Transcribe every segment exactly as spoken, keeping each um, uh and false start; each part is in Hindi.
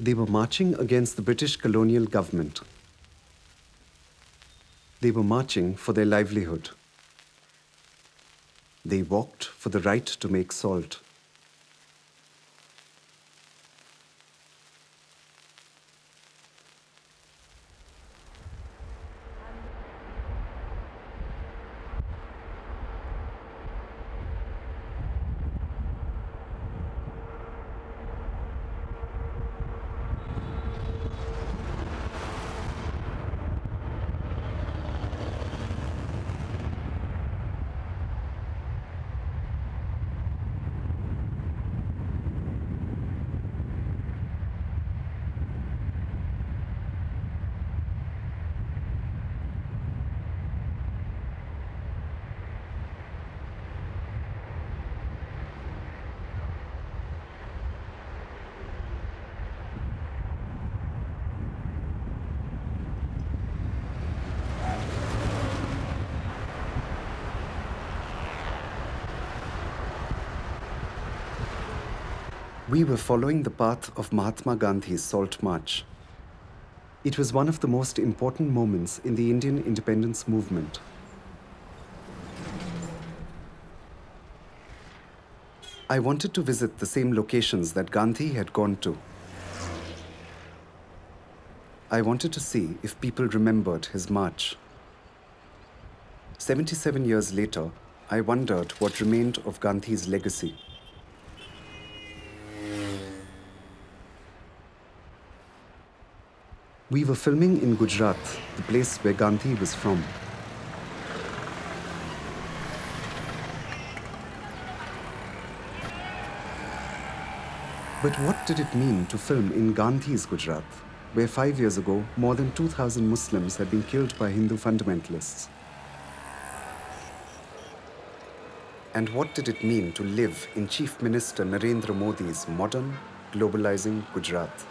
They were marching against the British colonial government. They were marching for their livelihood. They walked for the right to make salt. We were following the path of Mahatma Gandhi's Salt March. It was one of the most important moments in the Indian independence movement. I wanted to visit the same locations that Gandhi had gone to. I wanted to see if people remembered his march. seventy-seven years later, I wondered what remained of Gandhi's legacy. We were filming in Gujarat, the place where Gandhi was from. But what did it mean to film in Gandhi's Gujarat, where five years ago, more than two thousand Muslims had been killed by Hindu fundamentalists? And what did it mean to live in Chief Minister Narendra Modi's modern, globalizing Gujarat?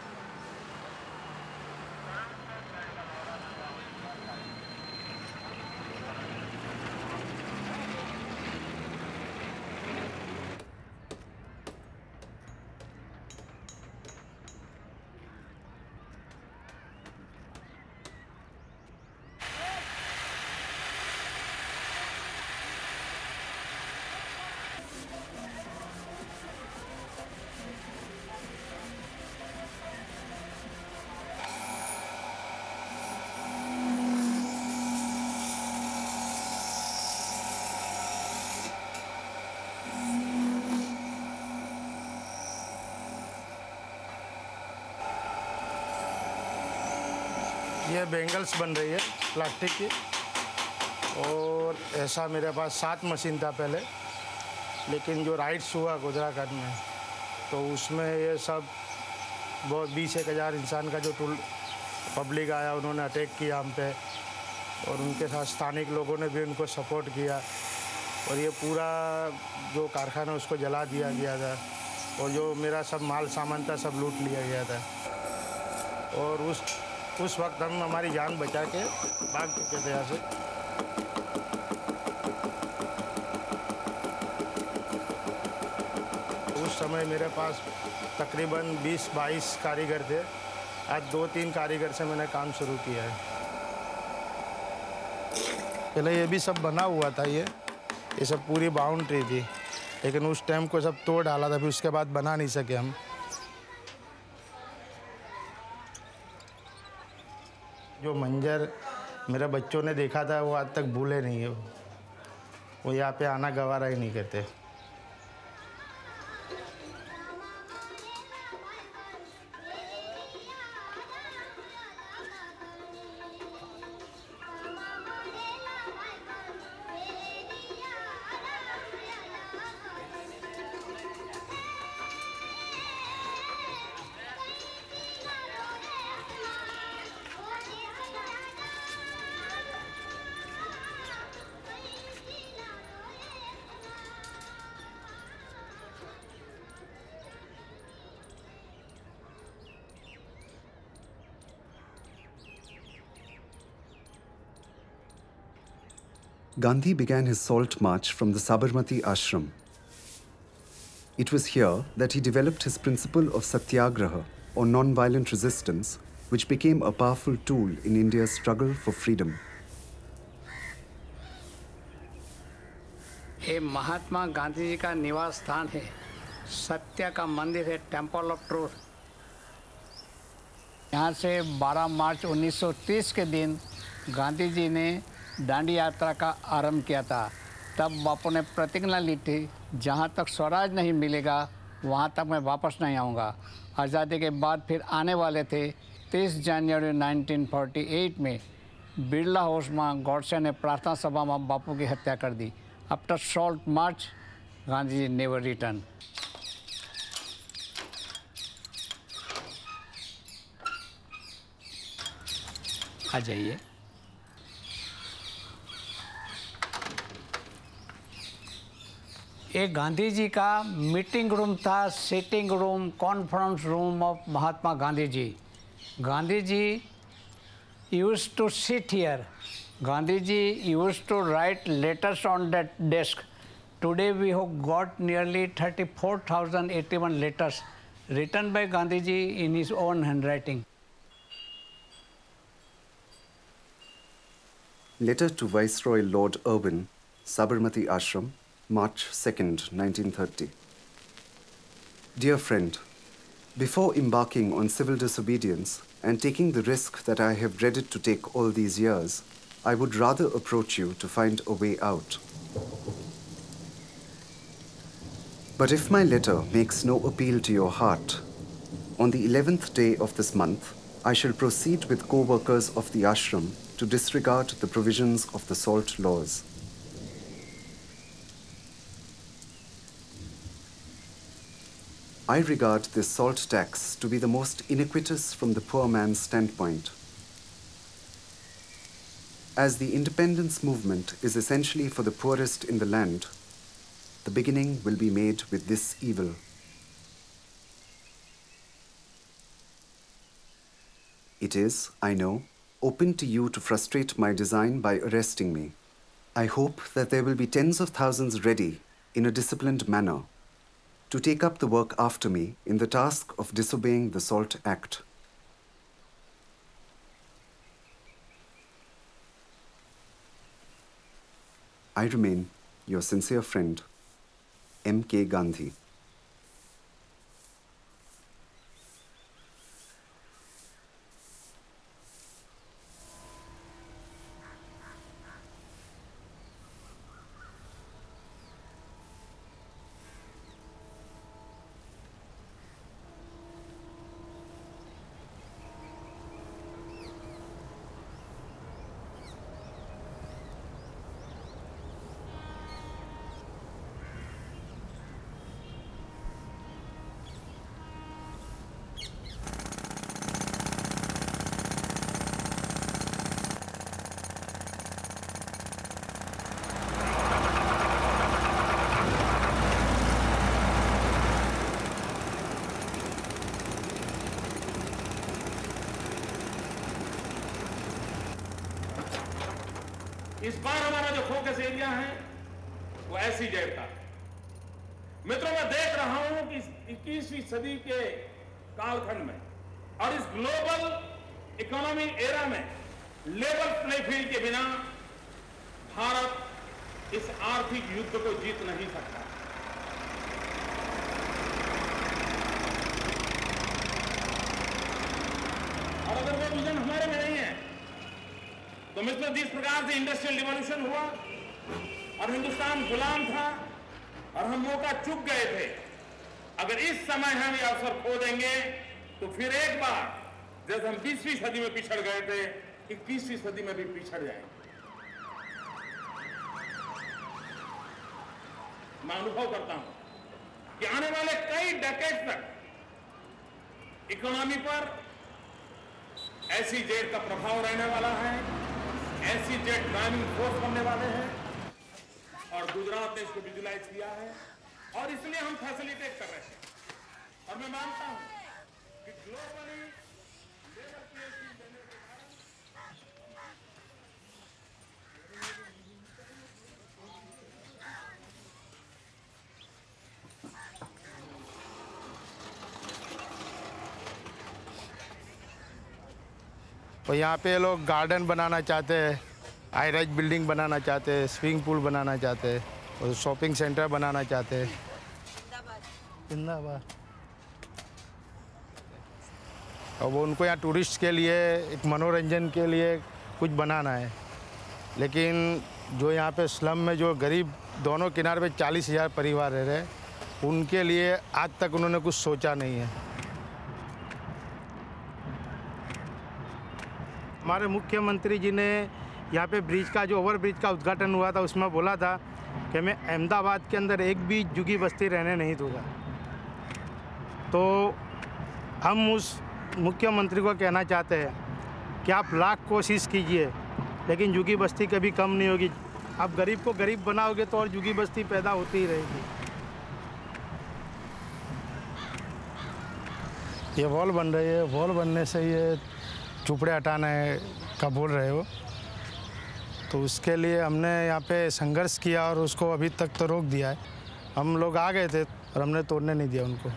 ये बेंगल्स बन रही है प्लास्टिक की, और ऐसा मेरे पास सात मशीन था पहले, लेकिन जो राइट्स हुआ गुजरात में तो उसमें ये सब बहुत बीस एक हज़ार इंसान का जो टूल पब्लिक आया, उन्होंने अटैक किया हम पे, और उनके साथ स्थानिक लोगों ने भी उनको सपोर्ट किया, और ये पूरा जो कारखाना उसको जला दिया गया था, और जो मेरा सब माल सामान था सब लूट लिया गया था। और उस उस वक्त हम हमारी जान बचा के भाग चुके थे यहाँ से। उस समय मेरे पास तकरीबन बीस बाईस कारीगर थे। आज दो तीन कारीगर से मैंने काम शुरू किया है। पहले ये भी सब बना हुआ था, ये ये सब पूरी बाउंड्री थी, लेकिन उस टाइम को सब तोड़ डाला था, फिर उसके बाद बना नहीं सके हम। जो मंजर मेरे बच्चों ने देखा था वो आज तक भूले नहीं है। वो यहाँ पे आना गवारा ही नहीं करते। Gandhi began his salt march from the Sabarmati ashram. It was here that he developed his principle of satyagraha, or non-violent resistance, which became a powerful tool in India's struggle for freedom. ये महात्मा गांधी जी का निवास स्थान है, सत्य का मंदिर है, टेम्पल ऑफ ट्रूथ। यहाँ से बारह मार्च उन्नीस सौ तीस के दिन गांधी जी ने दांडी यात्रा का आरंभ किया था। तब बापू ने प्रतिज्ञा ली थी, जहाँ तक स्वराज नहीं मिलेगा वहाँ तक मैं वापस नहीं आऊँगा। आज़ादी के बाद फिर आने वाले थे। तीस जनवरी उन्नीस सौ अड़तालीस में बिरला हाउस में गॉडसे ने प्रार्थना सभा में बापू की हत्या कर दी। After salt march Gandhi ji never return. आ जाइए। ये गांधी जी का मीटिंग रूम था, sitting room, conference room of Mahatma Gandhi ji. Gandhi ji used to sit here. Gandhi ji used to write letters on that desk. Today we have got nearly thirty-four thousand eighty-one letters written by Gandhi ji in his own handwriting. Letter to Viceroy Lord Irwin, Sabarmati Ashram, March second, nineteen thirty. Dear friend, before embarking on civil disobedience and taking the risk that I have dreaded to take all these years, I would rather approach you to find a way out. But if my letter makes no appeal to your heart, on the eleventh day of this month, I shall proceed with co-workers of the ashram to disregard the provisions of the salt laws. I regard this salt tax to be the most iniquitous from the poor man's standpoint. As the independence movement is essentially for the poorest in the land, the beginning will be made with this evil. It is, I know, open to you to frustrate my design by arresting me. I hope that there will be tens of thousands ready in a disciplined manner to take up the work after me in the task of disobeying the Salt Act. I remain your sincere friend, M K Gandhi. इस बार हमारा जो फोकस एरिया है वो ऐसी जेल का। मित्रों, मैं देख रहा हूं कि इक्कीसवीं सदी के कालखंड में और इस ग्लोबल इकोनॉमी एरा में लेवल प्ले फील्ड के बिना भारत इस आर्थिक युद्ध को जीत नहीं सकता। और अगर वो विजन हमारे में नहीं है तो मित्रों, जिस प्रकार से इंडस्ट्रियल रिवॉल्यूशन हुआ और हिंदुस्तान गुलाम था और हम मौका चूक गए थे, अगर इस समय हम ये अवसर खो देंगे तो फिर एक बार जैसे हम बीसवीं सदी में पिछड़ गए थे, इक्कीसवीं सदी में भी पिछड़ जाएंगे। मैं अनुभव करता हूं कि आने वाले कई डेकेड तक इकोनॉमी पर ऐसी जेट का प्रभाव रहने वाला है, ऐसी जेट ड्राइविंग फोर्स बनने वाले हैं। और गुजरात ने इसको विजुलाइज किया है और इसलिए हम फैसिलिटेट कर रहे हैं। और मैं मानता हूं कि ग्लोबली लेवल प्लेइंग फील्ड देने के कारण और यहाँ पे लोग गार्डन बनाना चाहते हैं, हाई राइज बिल्डिंग बनाना चाहते हैं, स्विमिंग पूल बनाना चाहते हैं और शॉपिंग सेंटर बनाना चाहते हैं। जिंदाबाद। और वो उनको यहाँ टूरिस्ट के लिए एक मनोरंजन के लिए कुछ बनाना है, लेकिन जो यहाँ पे स्लम में जो गरीब दोनों किनारे पे चालीस हज़ार परिवार रह रहे हैं, उनके लिए आज तक उन्होंने कुछ सोचा नहीं है। हमारे मुख्यमंत्री जी ने यहाँ पे ब्रिज का जो ओवर ब्रिज का उद्घाटन हुआ था उसमें बोला था कि मैं अहमदाबाद के अंदर एक भी झुग्गी बस्ती रहने नहीं दूँगा। तो हम उस मुख्यमंत्री को कहना चाहते हैं कि आप लाख कोशिश कीजिए, लेकिन झुग्गी बस्ती कभी कम नहीं होगी। आप गरीब को गरीब बनाओगे तो और झुग्गी बस्ती पैदा होती ही रहेगी। ये वॉल बन रही है, वॉल बनने से ये झुपड़े हटाना है का बोल रहे हो, तो उसके लिए हमने यहाँ पे संघर्ष किया और उसको अभी तक तो रोक दिया है। हम लोग आ गए थे और हमने तोड़ने नहीं दिया उनको।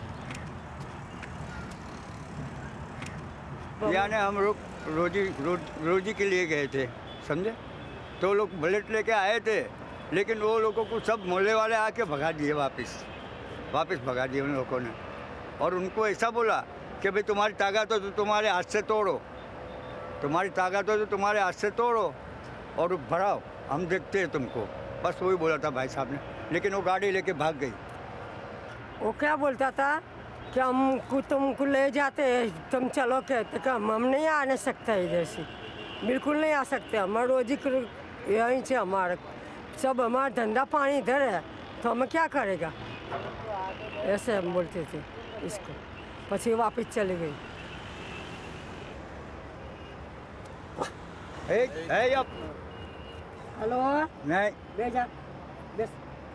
यानी हम लोग रोजी रो, रोजी के लिए गए थे, समझे। तो लोग बुलेट लेके आए थे, लेकिन वो लोगों को सब मोहल्ले वाले आके भगा दिए, वापस वापस भगा दिए उन लोगों ने। और उनको ऐसा बोला कि भाई तुम्हारी ताकत हो तो तुम्हारे हाथ से तोड़ो, तुम्हारी ताकत हो तो तुम्हारे हाथ से तोड़ो और भराओ, हम देखते हैं तुमको। बस वही बोला था भाई साहब ने, लेकिन वो गाड़ी लेके भाग गई। वो क्या बोलता था कि हमको तुमको ले जाते, तुम चलो कहते कि हम हम नहीं आने सकते इधर से, बिल्कुल नहीं आ सकते। हमारा रोजी यहीं से हमारा सब, हमारा धंधा पानी इधर है, तो हमें क्या करेगा, ऐसे हम बोलते थे इसको। पछी वापस चली गई। ए, ए, अब हेलो नहीं बेजा बस।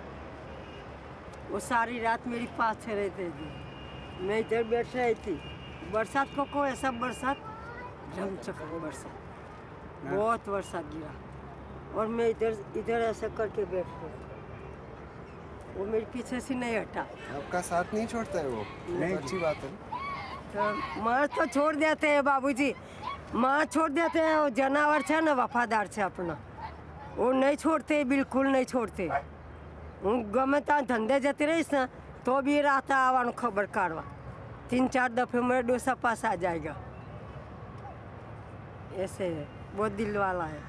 वो सारी रात मेरे पास रहते थे, मैं इधर बैठ रही थी। बरसात को को ऐसा बरसात जम चका बरसात, बहुत बरसात गिरा और मैं इधर इधर ऐसा करके बैठ गई। वो मेरे पीछे से नहीं हटा। आपका साथ नहीं छोड़ता है वो? नहीं, अच्छी बात है। तो माँ तो छोड़ देते हैं बाबूजी, माँ छोड़ देते हैं। वो जानवर है ना, वफादार है अपना, वो नहीं छोड़ते, बिल्कुल नहीं छोड़ते। હું ગમે ત્યાં ધંધે જતી રહીશ ને તો બી રાતે આવવાનું ખબર કાઢવા, तीन चार दफे मेरे डोसा पास आ जाएगा। ऐसे है, बहुत दिल वाला है।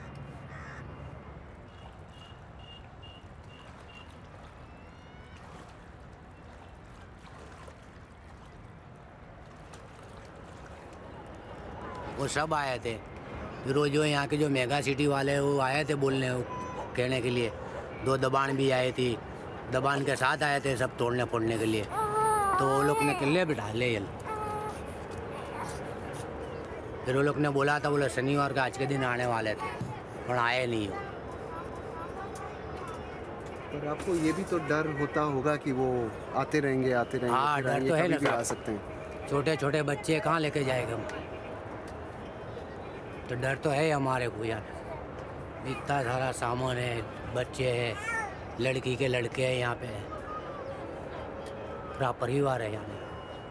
वो सब आए थे, फिर वो जो यहाँ के जो मेगा सिटी वाले वो आए थे बोलने कहने के लिए। दो दबान भी आए थी, दबान के साथ आए थे सब तोड़ने फोड़ने के लिए। तो वो लोग ने किले बिठा ले यल। फिर वो लोग ने बोला था, बोले शनिवार का आज के दिन आने वाले थे, पर आए नहीं हो। पर आपको ये भी तो डर होता होगा कि वो आते रहेंगे आते रहेंगे। हाँ, डर तो है ना, आ सकते हैं। छोटे छोटे बच्चे कहाँ लेके जाएंगे हम, तो डर तो है हमारे को यार। इतना सारा सामान है, बच्चे हैं, लड़की के लड़के हैं, यहाँ पे पूरा परिवार है यहाँ।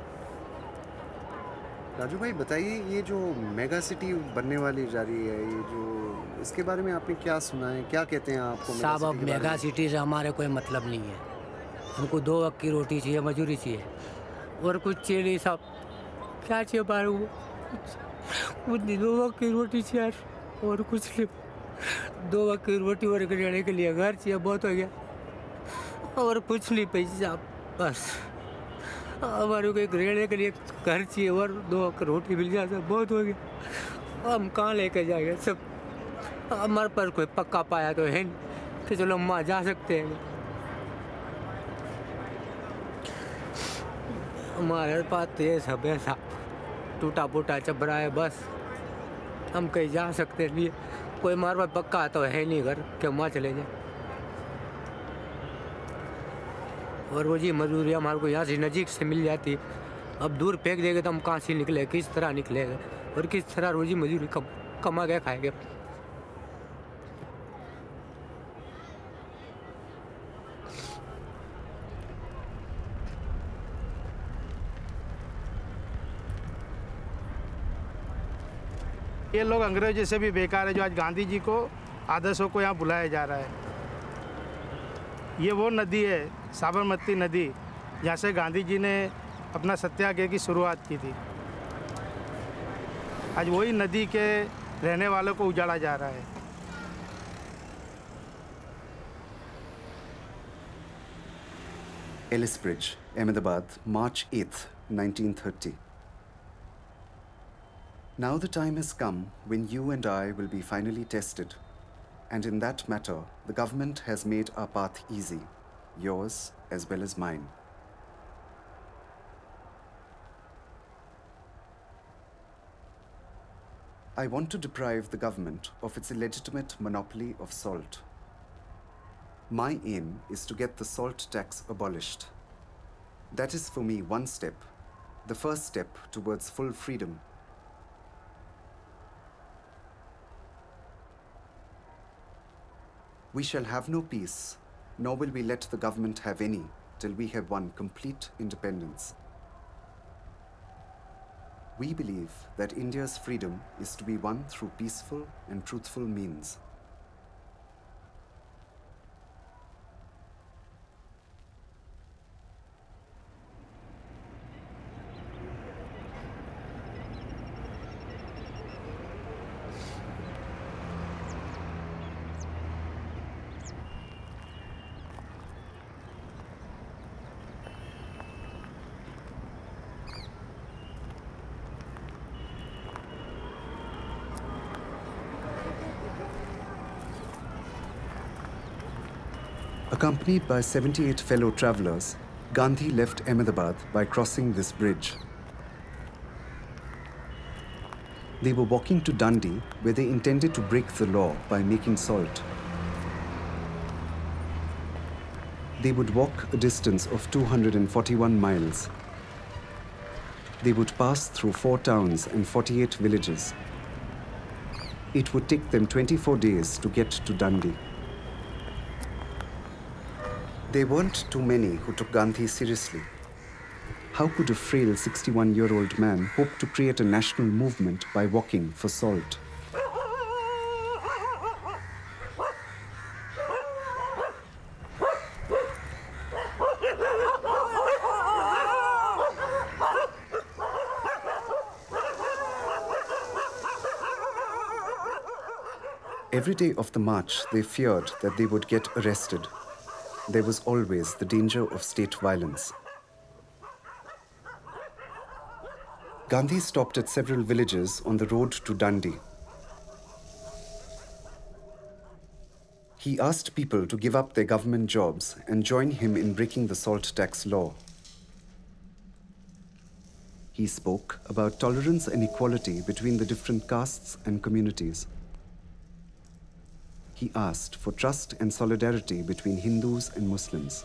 राजू भाई बताइए, ये जो मेगा सिटी बनने वाली जा रही है, ये जो इसके बारे में आपने क्या सुना है, क्या कहते हैं आपको? साहब अब मेगा सिटी से हमारे कोई मतलब नहीं है, हमको दो वक्त की रोटी चाहिए, मजदूरी चाहिए और कुछ चाहिए नहीं साहब। क्या चाहिए बारे कुछ नहीं, दो वक्त की रोटी चाहिए और कुछ नहीं। दो वक्त की रोटी और रहने के लिए घर चाहिए, बहुत हो गया और कुछ नहीं पैसे साहब। बस हमारे को एक रहने के लिए घर चाहिए और दो वक्त रोटी मिल जाए, बहुत हो गया। हम कहाँ लेके जाएंगे सब, हमारे पास कोई पक्का पाया तो है नहीं कि चलो हम वहाँ जा सकते हैं। हमारे पास तो ये सब है साहब, टूटा फूटा चबरा है, बस हम कहीं जा सकते नहीं। कोई हमारे पास पक्का तो है नहीं घर कि हम वहाँ चले जाए। और रोजी मजदूरी हमारे को यहाँ से नज़दीक से मिल जाती, अब दूर फेंक देंगे तो हम कहाँ से निकले, किस तरह निकलेगा और किस तरह रोजी मजदूरी कम कमा के खाएंगे। ये लोग अंग्रेजों से भी बेकार है जो आज गांधी जी को आदर्शों को यहाँ बुलाया जा रहा है। ये वो नदी है, साबरमती नदी, जहाँ से गांधी जी ने अपना सत्याग्रह की शुरुआत की थी। आज वही नदी के रहने वालों को उजाड़ा जा रहा है। Ellis Bridge, Ahmedabad, March eighth, nineteen thirty. Now the time has come when you and I will be finally tested. And in that matter, the government has made our path easy, yours as well as mine. I want to deprive the government of its illegitimate monopoly of salt. My aim is to get the salt tax abolished. That is for me one step, the first step towards full freedom. We shall have no peace, nor will we let the government have any, till we have won complete independence. We believe that India's freedom is to be won through peaceful and truthful means. Accompanied by seventy-eight fellow travelers, Gandhi left Ahmedabad by crossing this bridge. They were walking to Dundee, where they intended to break the law by making salt. They would walk a distance of two hundred forty-one miles. They would pass through four towns and forty-eight villages. It would take them twenty-four days to get to Dundee. There weren't too many who took Gandhi seriously. How could a frail sixty-one-year-old man hope to create a national movement by walking for salt? Every day of the march, they feared that they would get arrested. There was always the danger of state violence. Gandhi stopped at several villages on the road to Dundee. He asked people to give up their government jobs and join him in breaking the salt tax law. He spoke about tolerance and equality between the different castes and communities. He asked for trust and solidarity between Hindus and Muslims.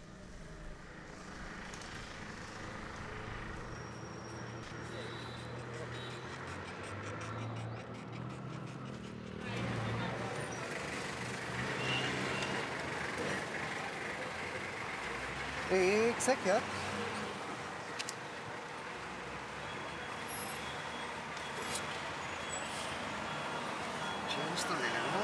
एक सेक यार चेंज तो ले लेना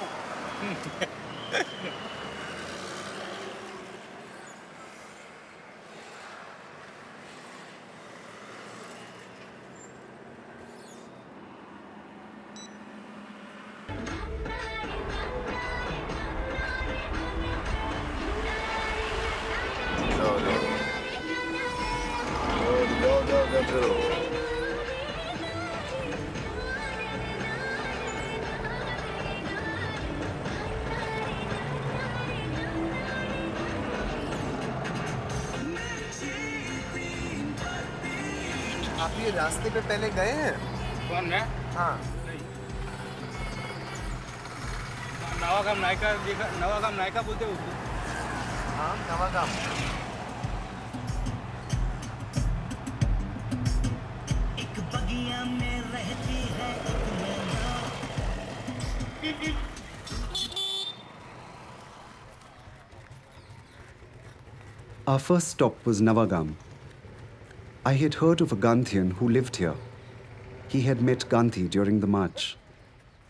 आप ये रास्ते पे पहले गए हैं? कौन मैं? हाँ। नवागाम नायका देखा, नवागाम नायका बोलते हो उसको? हाँ, नवागाम। एक बगिया में रहती है Our first stop was Navagam. I had heard of a Gandhian who lived here. He had met Gandhi during the march.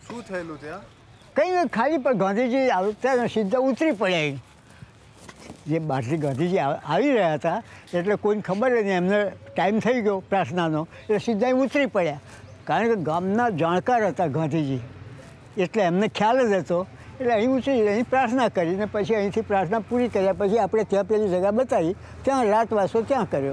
શું થયેલું ત્યાં? કંઈ નહીં, ખાલી પણ ગાંધીજી આવતા સીધા ઉતરી પડ્યા. જે બહારથી ગાંધીજી આવી રહ્યા હતા એટલે કોઈને ખબર નહીં, એમને ટાઈમ થઈ ગયો પ્રાર્થનાનો એટલે સીધા ઉતરી પડ્યા. કારણ કે ગામના જાણકાર હતા ગાંધીજી, એટલે એમને ખ્યાલ જ હતો. એટલે અહીં ઉતરી અહીં પ્રાર્થના કરીને પછી અહીંથી પ્રાર્થના પૂરી કર્યા પછી આપણે ત્યાં પેલી જગ્યા બતાવી, ત્યાં રાતવાસો ત્યાં કર્યો.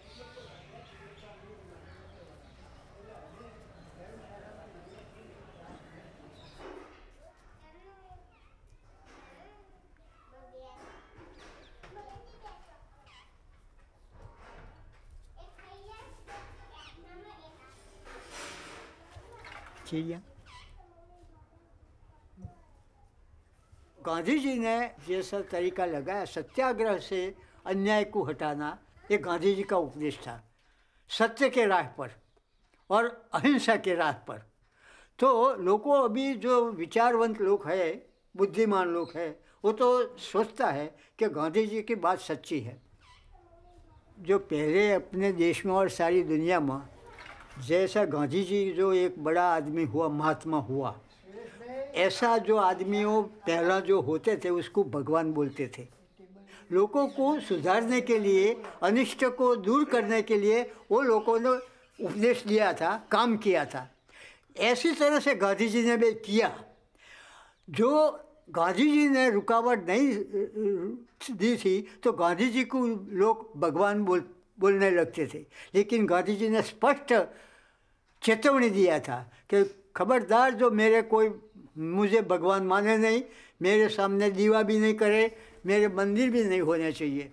गांधी जी ने जैसा तरीका लगाया सत्याग्रह से अन्याय को हटाना, ये गांधी जी का उपदेश था, सत्य के राह पर और अहिंसा के राह पर. तो लोगों अभी जो विचारवंत लोग हैं, बुद्धिमान लोग हैं, वो तो सोचता है कि गांधी जी की बात सच्ची है. जो पहले अपने देश में और सारी दुनिया में जैसा गांधी जी जो एक बड़ा आदमी हुआ, महात्मा हुआ, ऐसा जो आदमियों पहला जो होते थे उसको भगवान बोलते थे. लोगों को सुधारने के लिए, अनिष्ट को दूर करने के लिए वो लोगों ने उपदेश दिया था, काम किया था. ऐसी तरह से गांधी जी ने भी किया. जो गांधी जी ने रुकावट नहीं दी थी तो गांधी जी को लोग भगवान बोल बोलने लगते थे. लेकिन गांधी जी ने स्पष्ट चेतावनी दिया था कि खबरदार जो मेरे कोई मुझे भगवान माने नहीं, मेरे सामने दीवा भी नहीं करे, मेरे मंदिर भी नहीं होने चाहिए.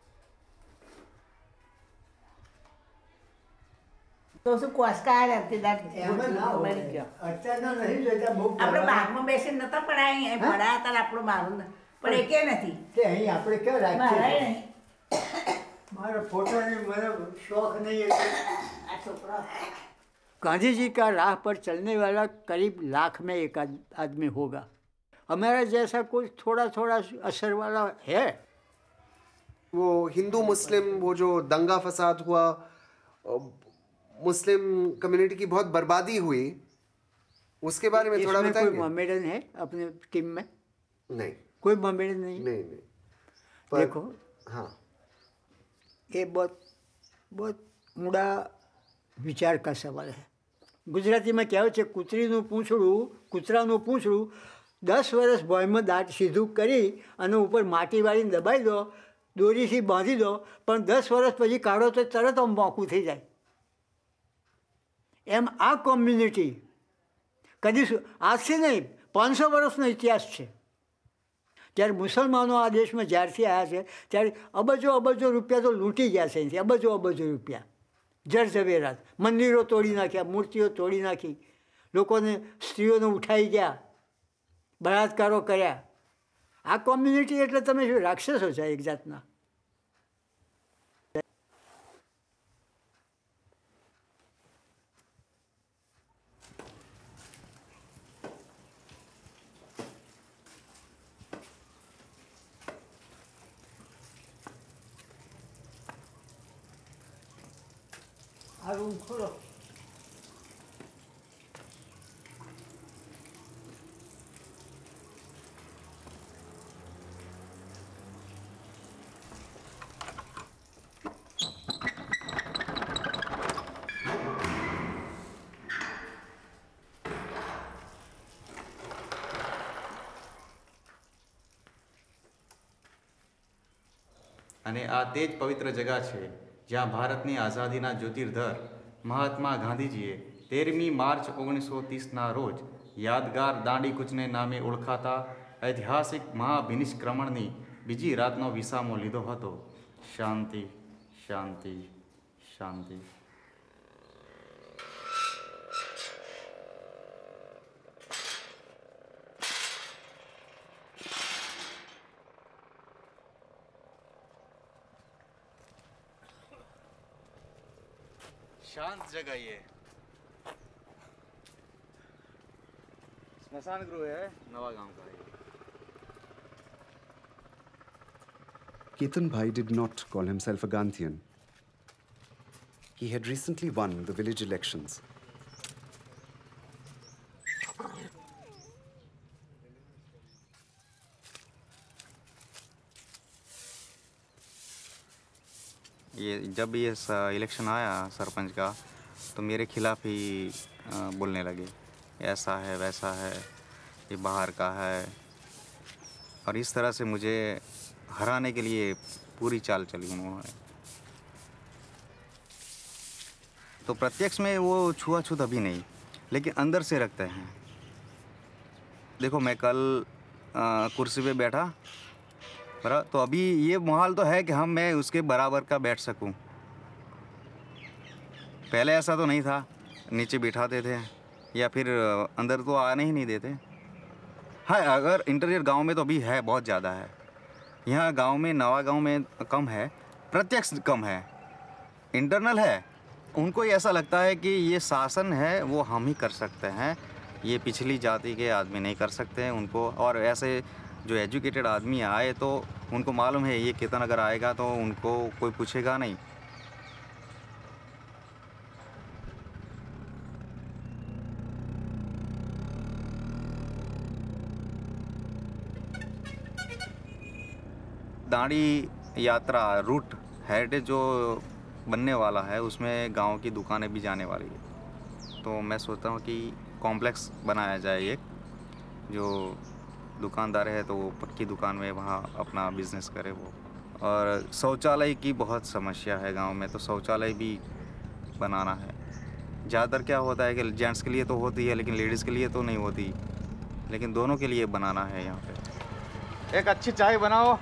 તો શું કોસકાર અરતીદાર આપણે બાગમાં બેસીને નતા પડાય, પડાયા હતા આપણું મારું પણ એકે નથી. અહીં આપણે ક્યાં રાખીએ? મારો ફોટોની મને શોખ नहीं है. આ છોકરો गांधी जी का राह पर चलने वाला करीब लाख में एक आदमी होगा. हमारा जैसा कोई थोड़ा थोड़ा असर वाला है. वो हिंदू मुस्लिम वो जो दंगा फसाद हुआ, मुस्लिम कम्युनिटी की बहुत बर्बादी हुई, उसके बारे में थोड़ा बताएंगे? कोई मोमेडन है अपने टीम में? नहीं, कोई मोमेडन नहीं. नहीं नहीं पर, देखो हाँ, ये बहुत बहुत ઊંડા વિચાર का सवाल है. ગુજરાતીમાં કહેવાય છે કૂતરીનું પૂંછડું, કૂતરાનું પૂંછડું દસ વર્ષ ભોંયમાં દાંત સીધું કરી અને ઉપર માટી વાળીને દબાવી દો, દોરીથી બાંધી દો, પણ દસ વર્ષ પછી કાઢો તો તરત આમ મોંકું થઈ જાય. એમ આ કોમ્યુનિટી કદી આજથી નહીં, પાંચસો વર્ષનો ઇતિહાસ છે. જ્યારે મુસલમાનો આ દેશમાં જ્યારથી આવ્યા છે ત્યારે અબજો અબજો રૂપિયા તો લૂંટી ગયા છે અહીંથી, અબજો અબજો રૂપિયા જર ઝવેરાત. મંદિરો તોડી નાખ્યા, મૂર્તિઓ તોડી નાખી, લોકોને સ્ત્રીઓને ઉઠાઈ ગયા, બળાત્કારો કર્યા. આ કોમ્યુનિટી એટલે તમે શું રાક્ષસો છો એક જાતના? આ રૂમ ખોલો. અને આ તે જ પવિત્ર જગા છે જ્યાં ભારતની આઝાદીના જ્યોતિર્ધર મહાત્મા ગાંધીજીએ તેરમી માર્ચ ઓગણીસો ત્રીસના રોજ યાદગાર દાંડી કૂચને નામે ઓળખાતા ઐતિહાસિક મહાભિનિષ્ક્રમણની બીજી રાતનો વિસામો લીધો હતો. શાંતિ, શાંતિ, શાંતિ. शांत जगह ये स्मशान गृह है, नवा गांव का है. Ketan Bhai did not call himself a Gandhian. He had recently won the village elections. ये जब ये इलेक्शन आया सरपंच का तो मेरे खिलाफ ही आ, बोलने लगे, ऐसा है वैसा है, ये बाहर का है, और इस तरह से मुझे हराने के लिए पूरी चाल चली उन्होंने। तो प्रत्यक्ष में वो छुआछूत अभी नहीं, लेकिन अंदर से रखते हैं। देखो मैं कल आ, कुर्सी पे बैठा बरा, तो अभी ये माहौल तो है कि हम मैं उसके बराबर का बैठ सकूं। पहले ऐसा तो नहीं था, नीचे बिठाते थे या फिर अंदर तो आने ही नहीं देते। हाँ, अगर इंटीरियर गांव में तो अभी है, बहुत ज़्यादा है। यहाँ गांव में, नवा गांव में कम है, प्रत्यक्ष कम है, इंटरनल है। उनको ऐसा लगता है कि ये शासन है वो हम ही कर सकते हैं, ये पिछली जाति के आदमी नहीं कर सकते हैं उनको। और ऐसे जो एजुकेटेड आदमी आए तो उनको मालूम है ये कितना अगर आएगा तो उनको कोई पूछेगा नहीं। दांडी यात्रा रूट हेरिटेज जो बनने वाला है उसमें गांव की दुकानें भी जाने वाली है। तो मैं सोचता हूँ कि कॉम्प्लेक्स बनाया जाए एक, जो दुकानदार है तो वो पक्की दुकान में वहाँ अपना बिजनेस करे वो। और शौचालय की बहुत समस्या है गांव में, तो शौचालय भी बनाना है। ज़्यादातर क्या होता है कि जेंट्स के लिए तो होती है लेकिन लेडीज़ के लिए तो नहीं होती, लेकिन दोनों के लिए बनाना है यहाँ पे। एक अच्छी चाय बनाओ।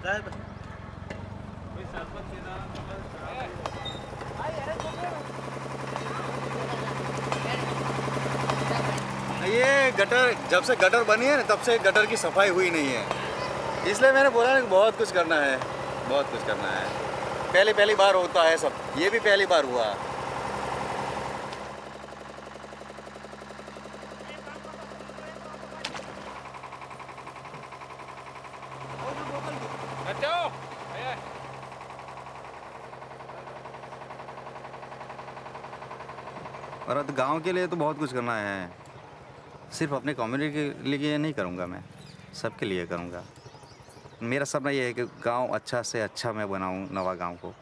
ये गटर जब से गटर बनी है ना तब से गटर की सफाई हुई नहीं है, इसलिए मैंने बोला ना बहुत कुछ करना है, बहुत कुछ करना है। पहली पहली बार होता है सब, ये भी पहली बार हुआ। और गांव के लिए तो बहुत कुछ करना है, सिर्फ अपने कम्युनिटी के लिए नहीं करूंगा, मैं सबके लिए करूंगा। मेरा सपना ये है कि गांव अच्छा से अच्छा मैं बनाऊं, नवा गांव को।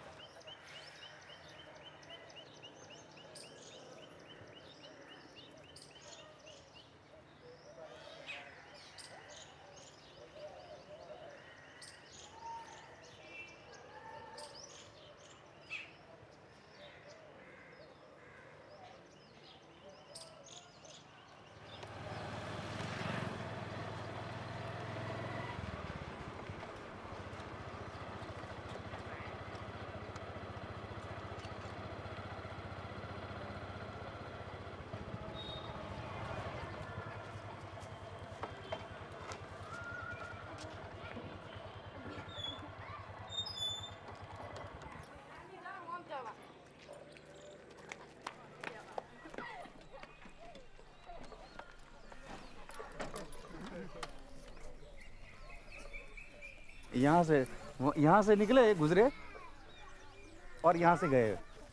यहाँ से यहाँ से निकले, गुजरे और यहाँ से गए।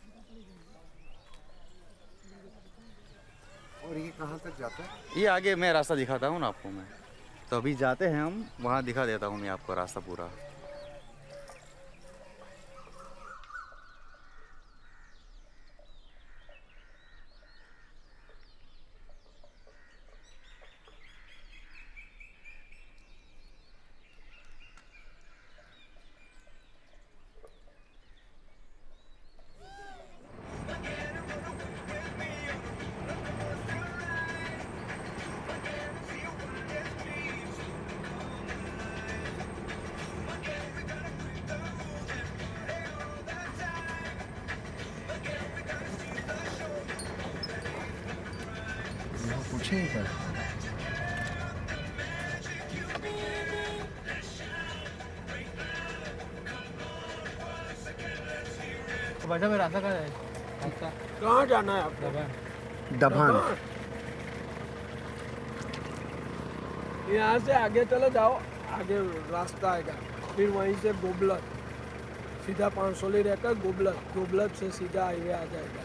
और ये कहाँ तक जाता है? ये आगे मैं रास्ता दिखाता हूँ ना आपको मैं, तो अभी जाते हैं हम, वहाँ दिखा देता हूँ मैं आपको रास्ता पूरा। बेटा मेरा रास्ता कहाँ है? कहाँ जाना है आपको? दभान। यहाँ से आगे चले जाओ, आगे रास्ता आएगा, फिर वहीं से गोबलत, सीधा पांचसौली रहकर गोबलत, गोबलत से सीधा हाईवे आ जाएगा।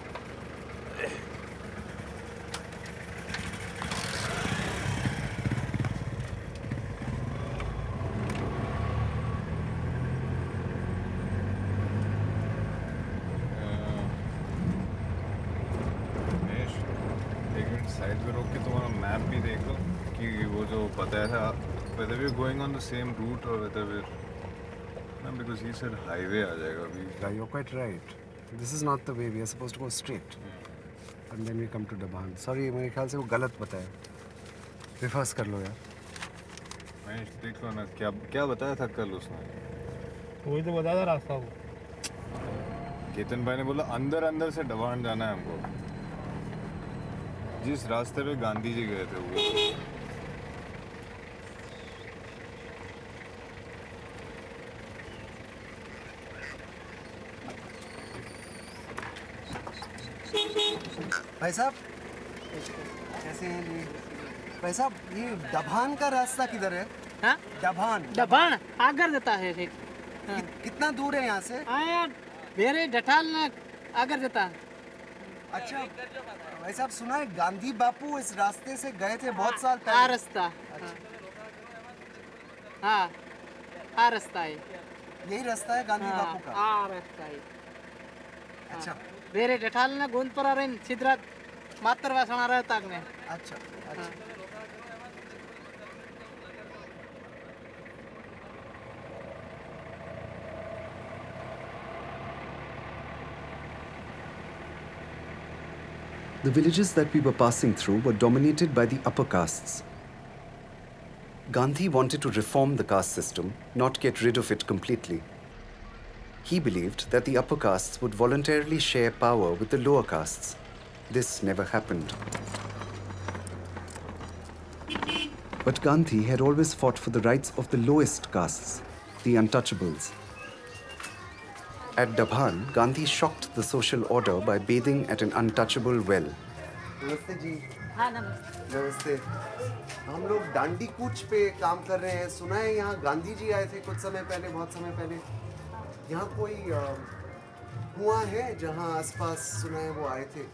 भी देख लो कि वो जो बताया था whether we're going on the same route or whether we're no, because he said highway आ जाएगा अभी. Yeah, you're quite right. This is not the way. We are supposed to go straight. And then we come to Dabhan. Sorry, मेरे ख्याल से वो गलत बताया. Reverse कर लो यार. महेश देख लो ना क्या क्या बताया था कल उसने. वही तो बताया था रास्ता वो. केतन भाई ने बोला अंदर अंदर से डबान जाना है हमको. जिस रास्ते पे गांधी जी गए थे वो. भाई साहब कैसे हैं जी? भाई साहब ये डभान का रास्ता किधर है? हाँ? डभान डभान आगर जाता है हाँ। कि, कितना दूर है यहाँ से? हाँ यार मेरे डठाल आगर जाता है. अच्छा भाई साहब सुना है गांधी बापू इस रास्ते से गए थे बहुत साल पहले. आ रास्ता हाँ आ रास्ता है. यही रास्ता है गांधी बापू का? आ रास्ता है. अच्छा ಬೇರೆ ಡಟಾಲ್ನ ಗೋಂದ್ಪುರರೇನ್ ಸಿದ್ರಾತ್ ಮಾತ್ರ ವಾಸನ रहतागने. अच्छा अच्छा. The villages that we were passing through were dominated by the upper castes. Gandhi wanted to reform the caste system, not get rid of it completely. He believed that the upper castes would voluntarily share power with the lower castes. This never happened. But Gandhi had always fought for the rights of the lowest castes, the untouchables. At Dabhan, Gandhi shocked the social order by bathing at an untouchable well. नमस्ते जी. हाँ नमस्ते. नमस्ते. हम लोग दांडी कूच पे काम कर रहे हैं. सुना है यहाँ गांधी जी आए थे कुछ समय पहले, बहुत समय पहले. यहाँ कोई कुआं है जहाँ आसपास सुना है वो आए थे?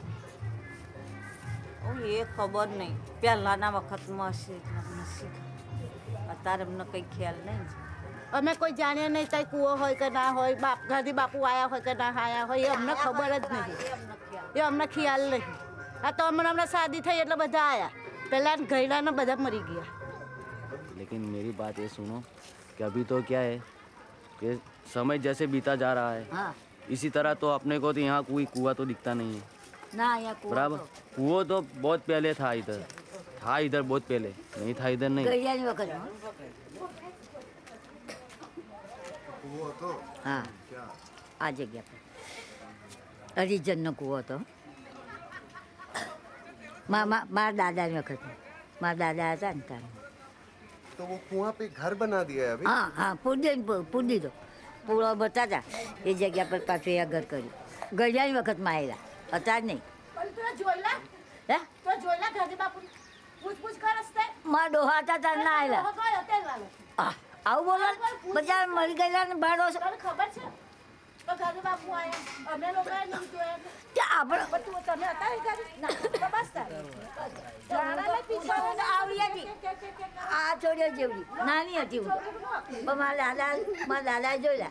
ओ ये खबर नहीं. पहलाना वक्त में हसी अतार हमने कई ख्याल नहीं. અમે કોઈ જાણે નહીં ત્યાં કૂવો હોય કે ના હોય, બાપ ગાંધી બાપુ આયા હોય કે ના આયા હોય એ અમને ખબર જ નહીં. એ અમને ખ્યાલ નહીં. આ તો હમણાં હમણાં શાદી થઈ એટલે બધા આયા. પહેલા ગયડાને બધા મરી ગયા. लेकिन मेरी बात ये सुनो कि अभी तो क्या है कि समय जैसे बीता जा रहा है हाँ. इसी तरह तो अपने को तो यहाँ कोई कुआं तो दिखता नहीं है ना. यहाँ कुआं बराबर कुआं तो बहुत पहले था इधर. था इधर बहुत पहले, नहीं था इधर नहीं. हाँ आ जगह पे हरिजन नो कुओ तो मामा मार दादा ने वक्त मार दादा था ना. तो वो कुआं पे घर बना दिया है अभी? हाँ हाँ पूरी पूरी तो पूरा बता था ये जगह पर पाछे या घर करी गया वक्त में आएगा अतार नहीं. है तो जोइला गांधी बापू पूछ पूछ कर रस्ते मार डोहा था ता ना आएगा. આવું બોલો બજાર મરી ગયેલા ને બાળો ખબર છે તો ગાંધી બાપુ આયા અમે લોકોએ નહીં જોયા કે આપણે તું તમે હતા ના તો બસ તારે જાણાને પીછાને આવડી આ છોડ્યો જેવડી નાની હતી હું પણ મારા દાદા મારા દાદા જોયા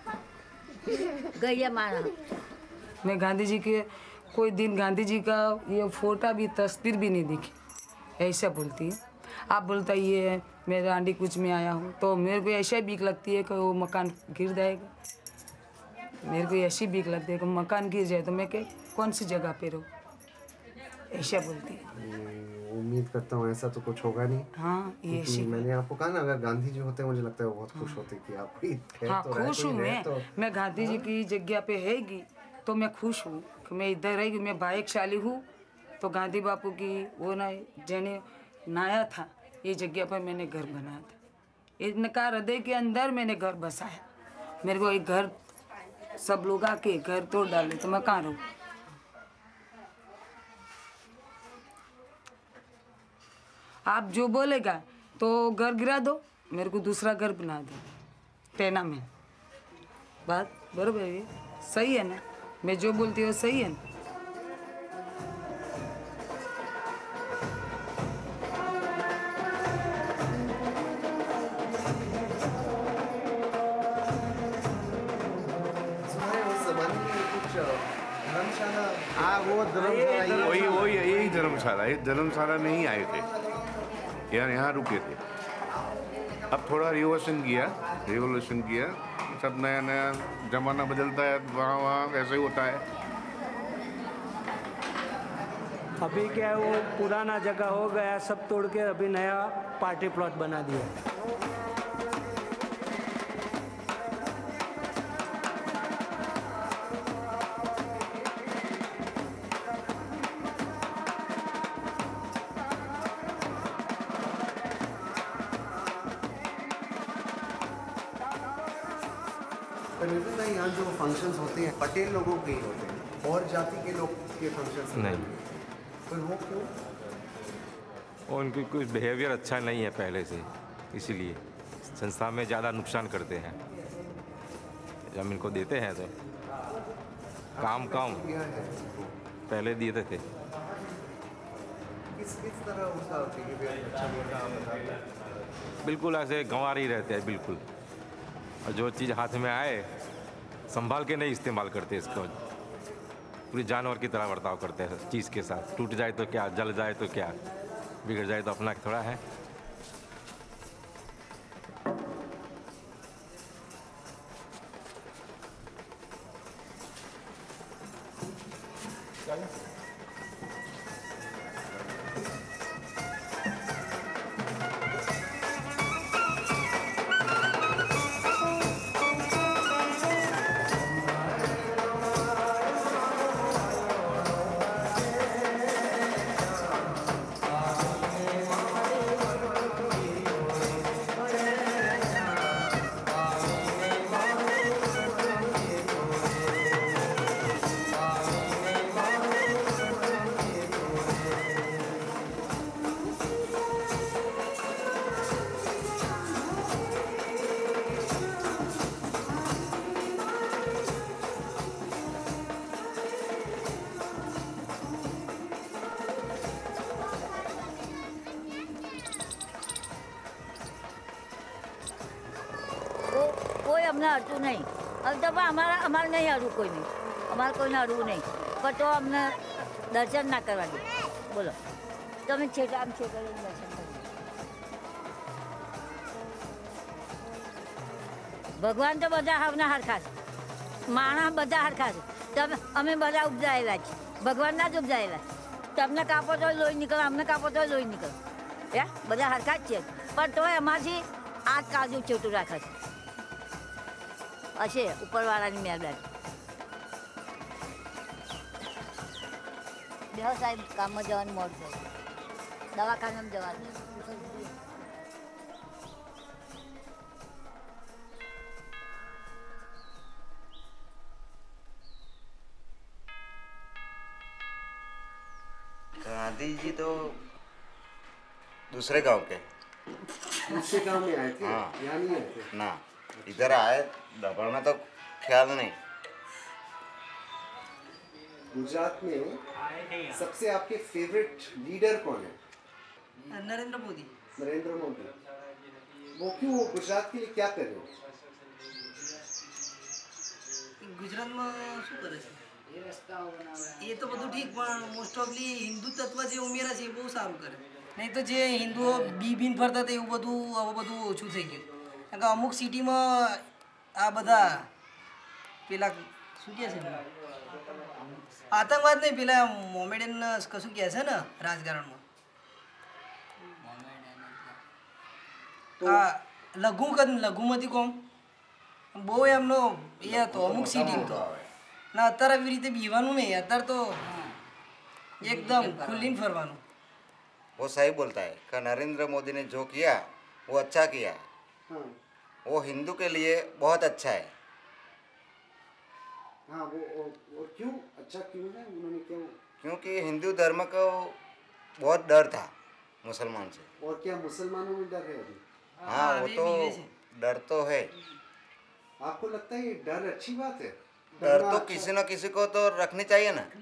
ગયા મારા. मैं गांधी जी के कोई दिन गांधी जी का ये फोटो भी तस्वीर भी नहीं दिखी ऐसा बोलती है. आप बोलता ये मैं दांडी कूच में आया हूँ तो मेरे को ऐसा बीक लगती है कि वो मकान गिर जाएगा. मेरे को ऐसी बीक लगती है कि मकान गिर जाए तो मैं के कौन सी जगह पे रहूँ ऐसा बोलती है. उम्मीद करता हूँ ऐसा तो कुछ होगा नहीं. हाँ ये ऐसी मैंने आपको कहा ना अगर गांधी जी होते मुझे लगता है वो बहुत खुश होते कि आप हाँ खुश हूँ मैं. मैं गांधी जी की जगह पे हैगी तो मैं खुश हूँ कि मैं इधर रहेगी. मैं भाग्यशाली हूँ तो गांधी बापू की वो ना जने नाया था ये जगह पर मैंने घर बनाया था. इनका हृदय के अंदर मैंने घर बसाया. मेरे को एक घर सब लोग आके घर तोड़ डाले तो मैं कहाँ रहूँ. आप जो बोलेगा तो घर गिरा दो मेरे को दूसरा घर बना दो टेना में. बात बरोबर है सही है ना. मैं जो बोलती हूँ सही है ना. हाँ वो धर्मशाला वही वही यही धर्मशाला ये धर्मशाला में ही आए थे. यहाँ यहाँ रुके थे। अब थोड़ा रिवोल्यूशन किया रिवोल्यूशन किया सब नया नया जमाना बदलता है, वहाँ वहाँ ऐसे ही होता है। अभी क्या है, वो पुराना जगह हो गया, सब तोड़ के अभी नया पार्टी प्लॉट बना दिया। यहाँ जो फंक्शंस होते हैं पटेल लोगों के ही होते हैं और जाति के लोग के फंक्शंस नहीं। तो वो क्यों? उनकी कुछ बिहेवियर अच्छा नहीं है पहले से, इसीलिए संस्था में ज़्यादा नुकसान करते हैं। जब इनको देते हैं तो काम कम पहले देते थे। किस किस तरह उनका बिहेवियर अच्छा होता है? बिल्कुल ऐसे गंवार ही रहते हैं बिल्कुल, और जो चीज़ हाथ में आए संभाल के नहीं इस्तेमाल करते इसको, पूरी जानवर की तरह बर्ताव करते हैं चीज़ के साथ। टूट जाए तो क्या, जल जाए तो क्या, बिगड़ जाए तो अपना थोड़ा है। અમને હતું નહીં. હવે તો પણ અમારા અમારે નહીં હરવું કોઈ નહીં, અમારે કોઈને હરવું નહીં, પણ તો અમને દર્શન ના કરવા દે. બોલો તમે છેક આમ છેક દર્શન કરો. ભગવાન તો બધા હાવના હરખા છે, માણસ બધા હરખા છે. તમે અમે બધા ઉપજાયેલા છીએ, ભગવાનના જ ઉપજાયેલા. તમને કાપો તો લોહી નીકળે, અમને કાપો તો લોહી નીકળે. હે બધા હરખા જ છે, પણ તોય અમારથી આ કાજુ ચોટું રાખે છે. હશે ઉપરવાળાની મહેરબાની. બે સાહેબ કામમાં જવાનું મોડું થાય, દવાખાનામાં જવાનું. गांधी जी तो दूसरे गांव के दूसरे गांव में आए थे? हाँ। यहाँ नहीं आए थे? ना, इधर आए दबड़ में तो ख्याल नहीं। गुजरात में सबसे आपके फेवरेट लीडर कौन है? नरेंद्र मोदी. नरेंद्र मोदी. वो क्यों, गुजरात के लिए क्या कर रहे हो? ગુજરાતમાં શું કરે છે એ તો બધું ઠીક, પણ મોસ્ટ ઓફલી હિન્દુ તત્વ જે ઉમેરા છે એ બહુ સારું કરે. નહીં તો જે હિન્દુઓ બી બીન ફરતા હતા એવું બધું હવે બધું ઓછું થઈ ગયું. કારણ કે અમુક સિટીમાં આ બધા પેલા શું કહે છે આતંકવાદ નહીં, પેલા મોમેડિયન કશું કહે છે ને રાજકારણમાં આ લઘુ લઘુમતી કોમ બહુ એમનો એ હતો અમુક સિટી તો ના. અત્યારે આવી રીતે બીવાનું નહીં, અત્યારે તો एकदम खुली फरवानो. वो सही बोलता है कि नरेंद्र मोदी ने जो किया वो अच्छा किया. हाँ. वो हिंदू के लिए बहुत अच्छा है. हाँ, वो, वो, वो क्यों अच्छा क्यों है, उन्होंने क्यों? क्योंकि हिंदू धर्म को बहुत डर था मुसलमान से. और क्या मुसलमानों में डर है अभी? हाँ, वो तो डर तो है. आपको लगता है ये डर अच्छी बात है? डर तो किसी न किसी को तो रखनी चाहिए ना.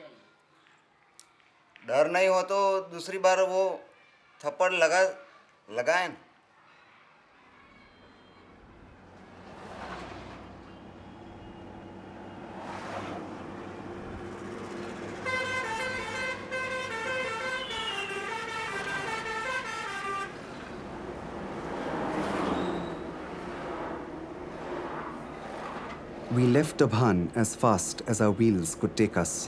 डर नहीं हो तो दूसरी बार वो थप्पड़ लगा लगाए ना. We left Dabhan as fast as our wheels could take us.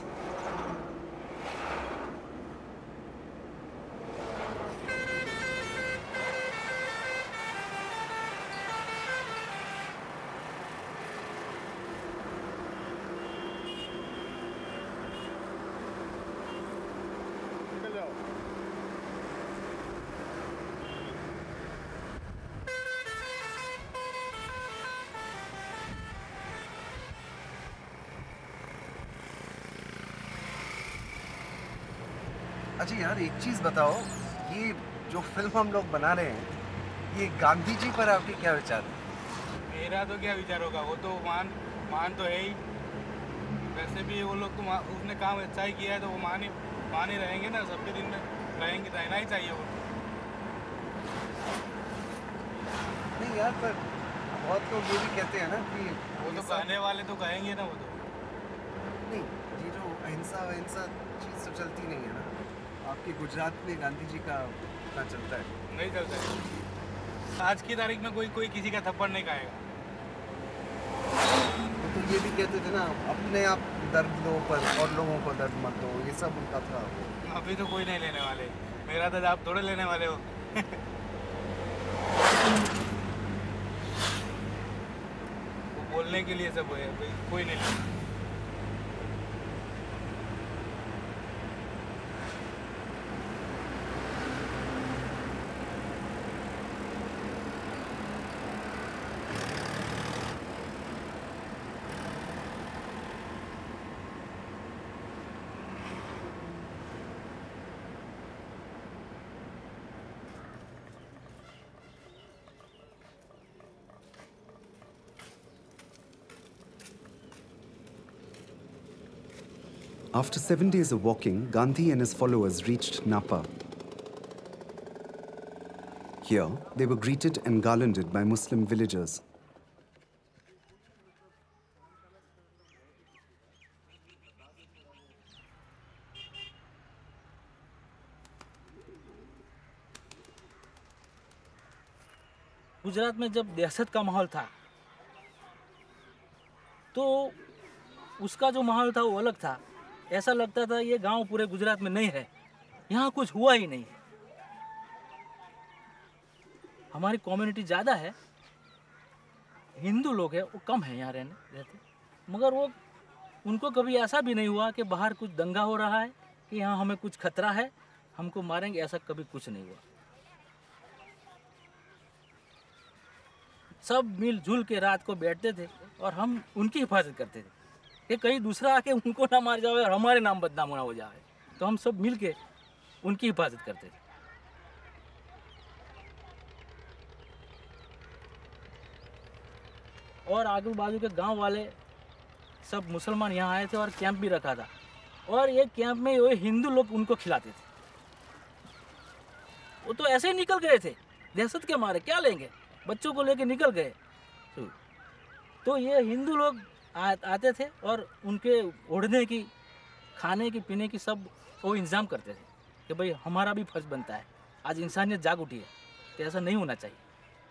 अच्छा यार एक चीज बताओ, ये जो फिल्म हम लोग बना रहे हैं, ये गांधी जी पर आपके क्या विचार है? मेरा तो क्या विचार होगा, वो तो मान मान तो है ही। वैसे भी वो लोग तो उसने काम अच्छा ही किया है, तो वो मान ही मान ही रहेंगे ना, सबके दिन में रहेंगे, रहना ही चाहिए वो। नहीं यार, पर बहुत लोग ये भी कहते हैं ना कि वो तो कहने वाले तो कहेंगे ना, वो तो नहीं, ये जो अहिंसा अहिंसा चीज़ तो चलती नहीं है ना। आपके गुजरात में गांधी जी का क्या चलता है? नहीं चलता है। आज की तारीख में कोई कोई किसी का थप्पड़ नहीं खाएगा। तो ये भी कहते थे ना, अपने आप दर्द लो पर और लोगों को दर्द मत दो, ये सब उनका था। अभी तो कोई नहीं लेने वाले, मेरा दर्द आप थोड़े लेने वाले हो। वो बोलने के लिए सब है, कोई नहीं लेना। After seven days of walking, Gandhi and his followers reached Napa. Here, they were greeted and garlanded by Muslim villagers. Gujarat में जब दहशत का माहौल था, तो उसका जो माहौल था वो अलग था। ऐसा लगता था ये गांव पूरे गुजरात में नहीं है, यहाँ कुछ हुआ ही नहीं। हमारी कम्युनिटी ज़्यादा है, हिंदू लोग हैं वो कम है यहाँ रहने रहते, मगर वो उनको कभी ऐसा भी नहीं हुआ कि बाहर कुछ दंगा हो रहा है, कि यहाँ हमें कुछ खतरा है, हमको मारेंगे, ऐसा कभी कुछ नहीं हुआ। सब मिलजुल के रात को बैठते थे और हम उनकी हिफाजत करते थे कि कहीं दूसरा आके उनको ना मार जाए और हमारे नाम बदनाम ना हो जाए। तो हम सब मिल के उनकी हिफाजत करते थे। और आजू बाजू के गांव वाले सब मुसलमान यहाँ आए थे और कैंप भी रखा था, और ये कैंप में वो हिंदू लोग उनको खिलाते थे। वो तो ऐसे ही निकल गए थे, दहशत के मारे क्या लेंगे, बच्चों को लेके निकल गए। तो ये हिंदू लोग आ, आते थे और उनके ओढ़ने की, खाने की, पीने की सब वो इंतज़ाम करते थे कि भाई हमारा भी फर्ज बनता है। आज इंसानियत जाग उठी है, तो ऐसा नहीं होना चाहिए।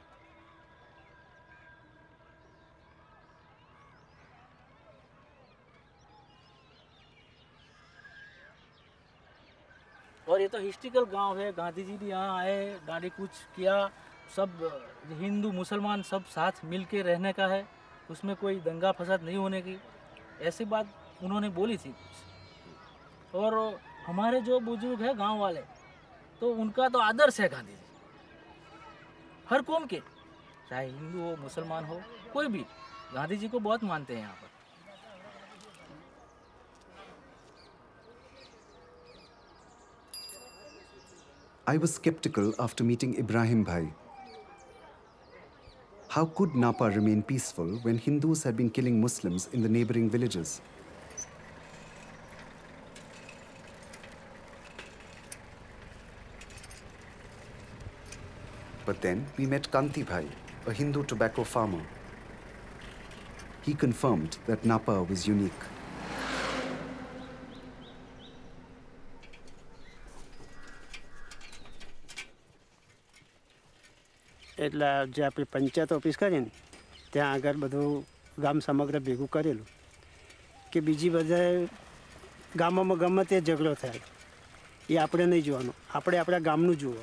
और ये तो हिस्ट्रिकल गांव है, गांधी जी भी यहाँ आए, दाढ़ी कुछ किया, सब हिंदू मुसलमान सब साथ मिल के रहने का है, उसमें कोई दंगा फसाद नहीं होने की, ऐसी बात उन्होंने बोली थी। और हमारे जो बुजुर्ग हैं गांव वाले, तो उनका तो आदर्श है गांधी जी, हर कौम के, चाहे हिंदू हो मुसलमान हो कोई भी, गांधी जी को बहुत मानते हैं यहाँ पर। I was skeptical after meeting Ibrahim Bhai. How could Napa remain peaceful when Hindus had been killing Muslims in the neighboring villages? But then we met Kanti Bhai, a Hindu tobacco farmer. He confirmed that Napa was unique. એટલે જે આપણી પંચાયત ઓફિસ કરી ને ત્યાં આગળ બધું ગામ સમગ્ર ભેગું કરેલું કે બીજી બધાએ ગામોમાં ગમે તે ઝઘડો થાય એ આપણે નહીં જોવાનું, આપણે આપણા ગામનું જુઓ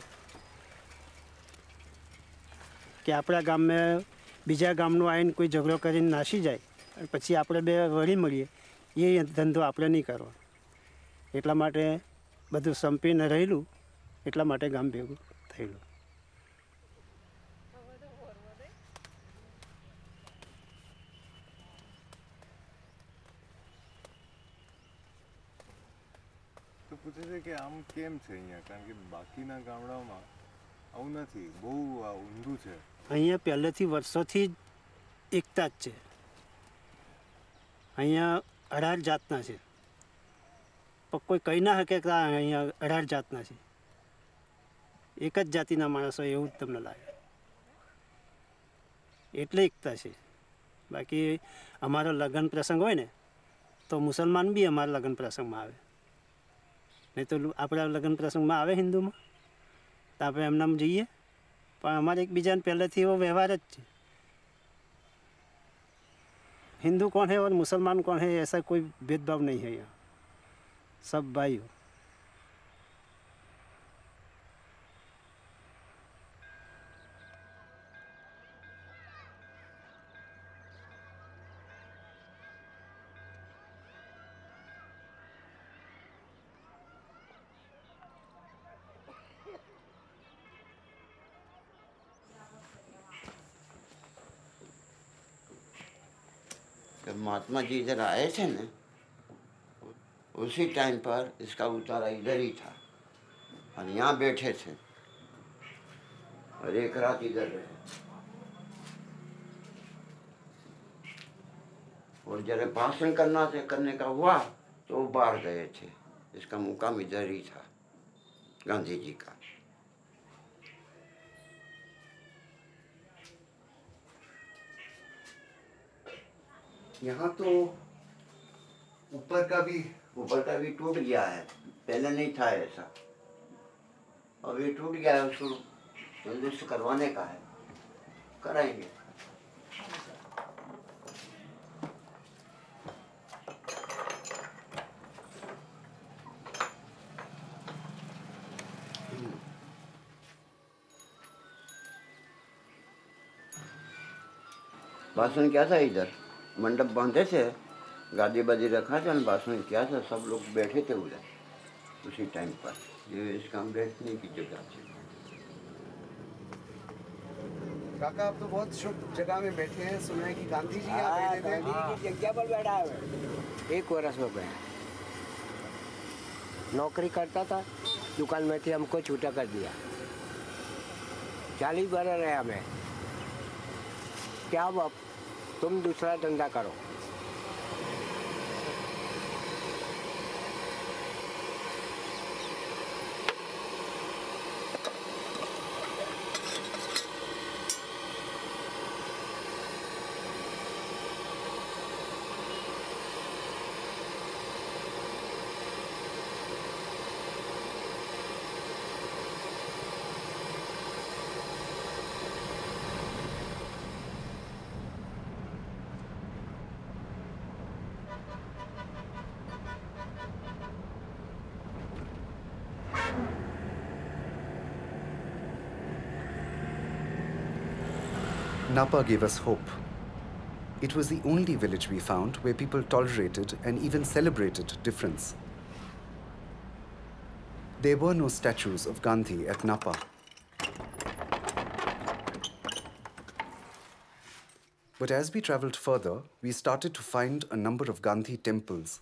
કે આપણા ગામમાં બીજા ગામનું આવીને કોઈ ઝઘડો કરીને નાસી જાય અને પછી આપણે બે વળી મળીએ એ ધંધો આપણે નહીં કરવો. એટલા માટે બધું સંપીને રહેલું, એટલા માટે ગામ ભેગું થયેલું. તો પૂછે છે કે આમ કેમ છે અહીંયા, કારણ કે બાકીના ગામડાઓમાં આવું નથી, બહુ ઊંધું છે. અહીંયા પહેલેથી વર્ષોથી જ એકતા જ છે. અહીંયા અઢાર જાતના છે, પણ કોઈ કહી ના શકે કે અહીંયા અઢાર જાતના છે. એક જ જાતિના માણસો એવું જ તમને લાગે, એટલે એકતા છે. બાકી અમારો લગ્ન પ્રસંગ હોય ને તો મુસલમાન બી અમારા લગ્ન પ્રસંગમાં આવે, નહીં તો આપણા લગ્ન પ્રસંગમાં આવે હિન્દુમાં તો આપણે એમનામ જઈએ. પણ અમારે એકબીજાને પહેલેથી એવો વ્યવહાર જ છે. हिंदू कौन है और मुसलमान कौन है ऐसा कोई भेदभाव नहीं है यहाँ, सब भाई हो. जब महात्मा जी इधर आए थे ना, उसी टाइम पर इसका उतारा इधर ही था और यहाँ बैठे थे और एक रात इधर रहे. और जरा भाषण करना से करने का हुआ तो वो बाहर गए थे. इसका मुकाम इधर ही था गांधी जी का. यहाँ तो ऊपर का भी ऊपर का भी टूट गया है, पहले नहीं था ऐसा, अब ये टूट गया है, उसको दुरुस्त करवाने का है, कराएंगे. भाषण क्या था इधर, मंडप बांधे थे, गादी बादी रखा था, भाषण किया था, सब लोग बैठे थे उधर उसी टाइम पर. ये इसका बैठने की जगह थी. काका आप तो बहुत शुभ जगह में बैठे हैं, सुना है कि गांधी जी यहाँ बैठे थे. गांधी जी की जगह पर बैठा है, एक वर्ष हो गया. नौकरी करता था, दुकान में थी, हमको छूटा कर दिया. चालीस बरस रहे हमें. क्या अब तुम दूसरा धंधा करो. Napa gave us hope. It was the only village we found where people tolerated and even celebrated difference. There were no statues of Gandhi at Napa. But as we traveled further, we started to find a number of Gandhi temples.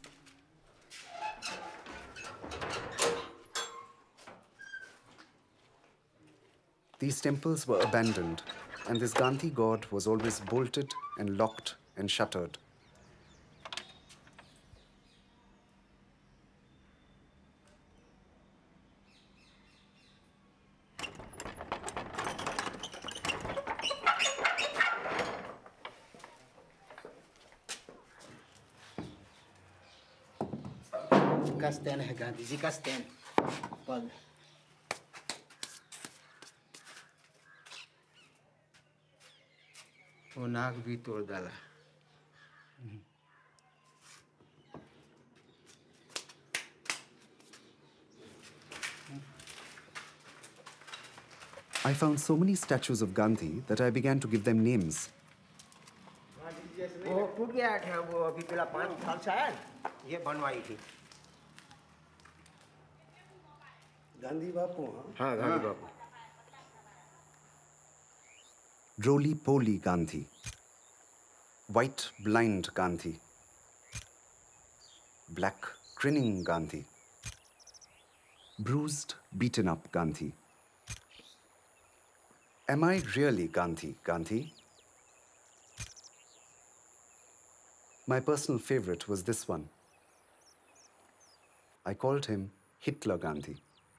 These temples were abandoned, and this Gandhi god was always bolted and locked and shuttered. का स्टैंड है, गांधी जी का स्टैंड. पल वो नाक भी तोड़ डाला. I found so many statues of Gandhi that I began to give them names. वो टूट गया था, वो अभी पहला पाँच साल से आया ना, ये बनवाई थी। गांधी बापू। हाँ, गांधी बापू। Roly-poly Gandhi. White blind Gandhi. Black grinning Gandhi. Bruised, beaten up Gandhi. Am I really Gandhi, Gandhi? My personal favorite was this one. I called him Hitler Gandhi.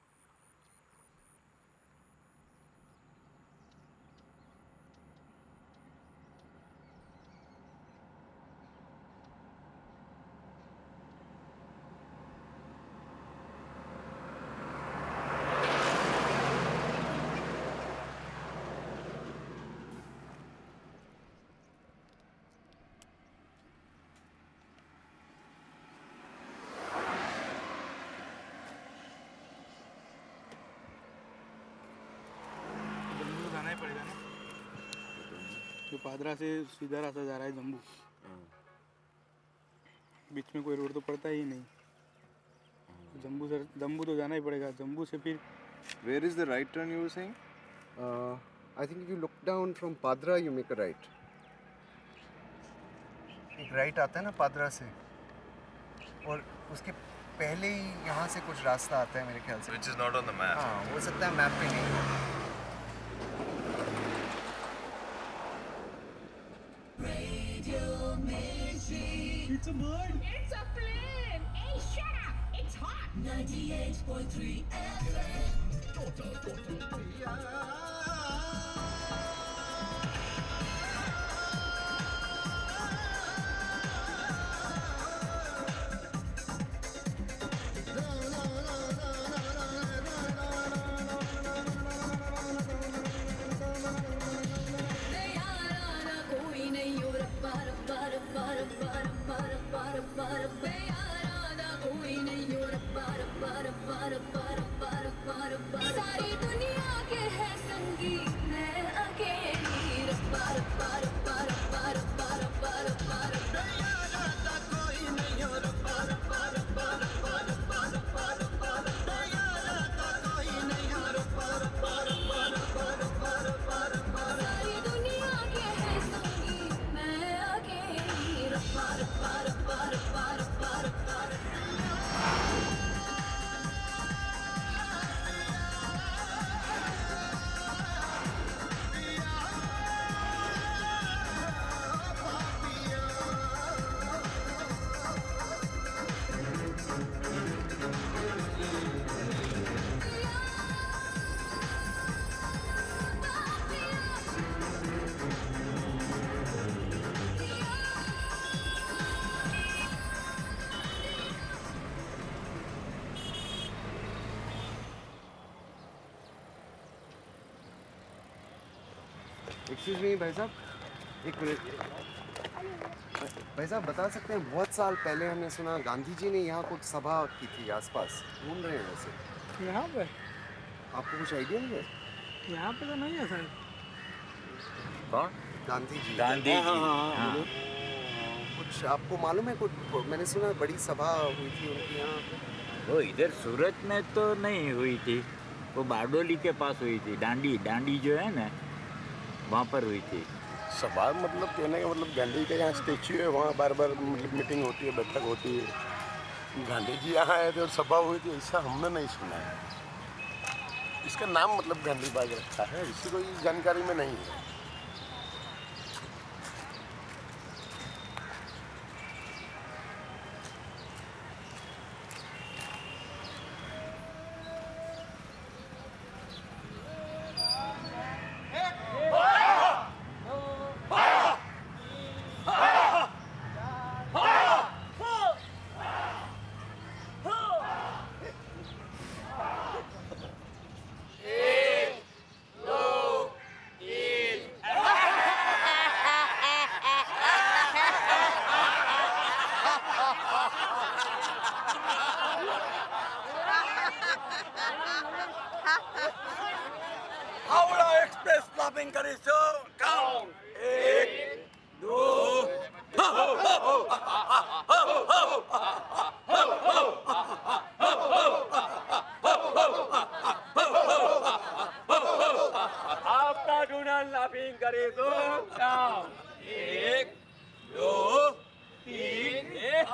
पादरा से सीधा रास्ता जा रहा है जम्मू। बीच में कोई रोड तो पड़ता ही नहीं। जम्मू से जम्मू तो जाना ही पड़ेगा। जम्मू से फिर Where is the right turn you were saying? Uh, I think if you look down from Padra, you make a right. एक राइट आता है ना पादरा से, और उसके पहले ही यहाँ से कुछ रास्ता आता है मेरे ख्याल से। Which is not on the map. हाँ, हो सकता है मैप पे नहीं हो। It's a bird. It's a plane. Hey, shut up. It's hot. ninety-eight point three F M. Total, total. सारी दुनिया के है संगीत मैं अकेली रब्बा रब्बा रब्बा रब्बा रब्बा रब्बा रब्बा रब्बा कोई नहीं हो रब्बा रब्बा रब्बा रब्बा रब्बा रब्बा रब्बा कोई नहीं हो रब्बा रब्बा रब्बा रब्बा रब्बा रब्बा रब्बा सारी दुनिया के है संगीत मैं अकेली रब्बा रब्बा रब्बा रब्बा रब्बा रब्बा एक्सक्यूज मी भाई साहब, एक मिनट। भाई साहब बता सकते हैं, बहुत साल पहले हमने सुना गांधी जी ने यहाँ कुछ सभा की थी आसपास, घूम रहे हैं वैसे। यहाँ पे आपको कुछ आइडिया नहीं है? यहाँ पे तो नहीं है सर। कौन? गांधी जी। गांधी जी, हाँ, हाँ, हाँ। हाँ। कुछ आपको मालूम है? कुछ मैंने सुना बड़ी सभा हुई थी उनकी यहाँ। वो इधर सूरत में तो नहीं हुई थी, वो बारडोली के पास हुई थी। डांडी डांडी जो है ना, वहाँ पर हुई थी सभा। मतलब कहने का मतलब गांधी जी का यहाँ स्टेचू है, वहाँ बार बार मतलब मीटिंग होती है, बैठक होती है। गांधी जी यहाँ आए थे और सभा हुई थी, ऐसा हमने नहीं सुना है। इसका नाम मतलब गांधी बाग रखा है, इसी कोई जानकारी में नहीं है। एक, दो, तीन, लाफिंग करीશું કાઉન્ટ એક દો હો હો હો આપકા ડુનલ લાફિંગ કરીશું કાઉન્ટ એક દો तीन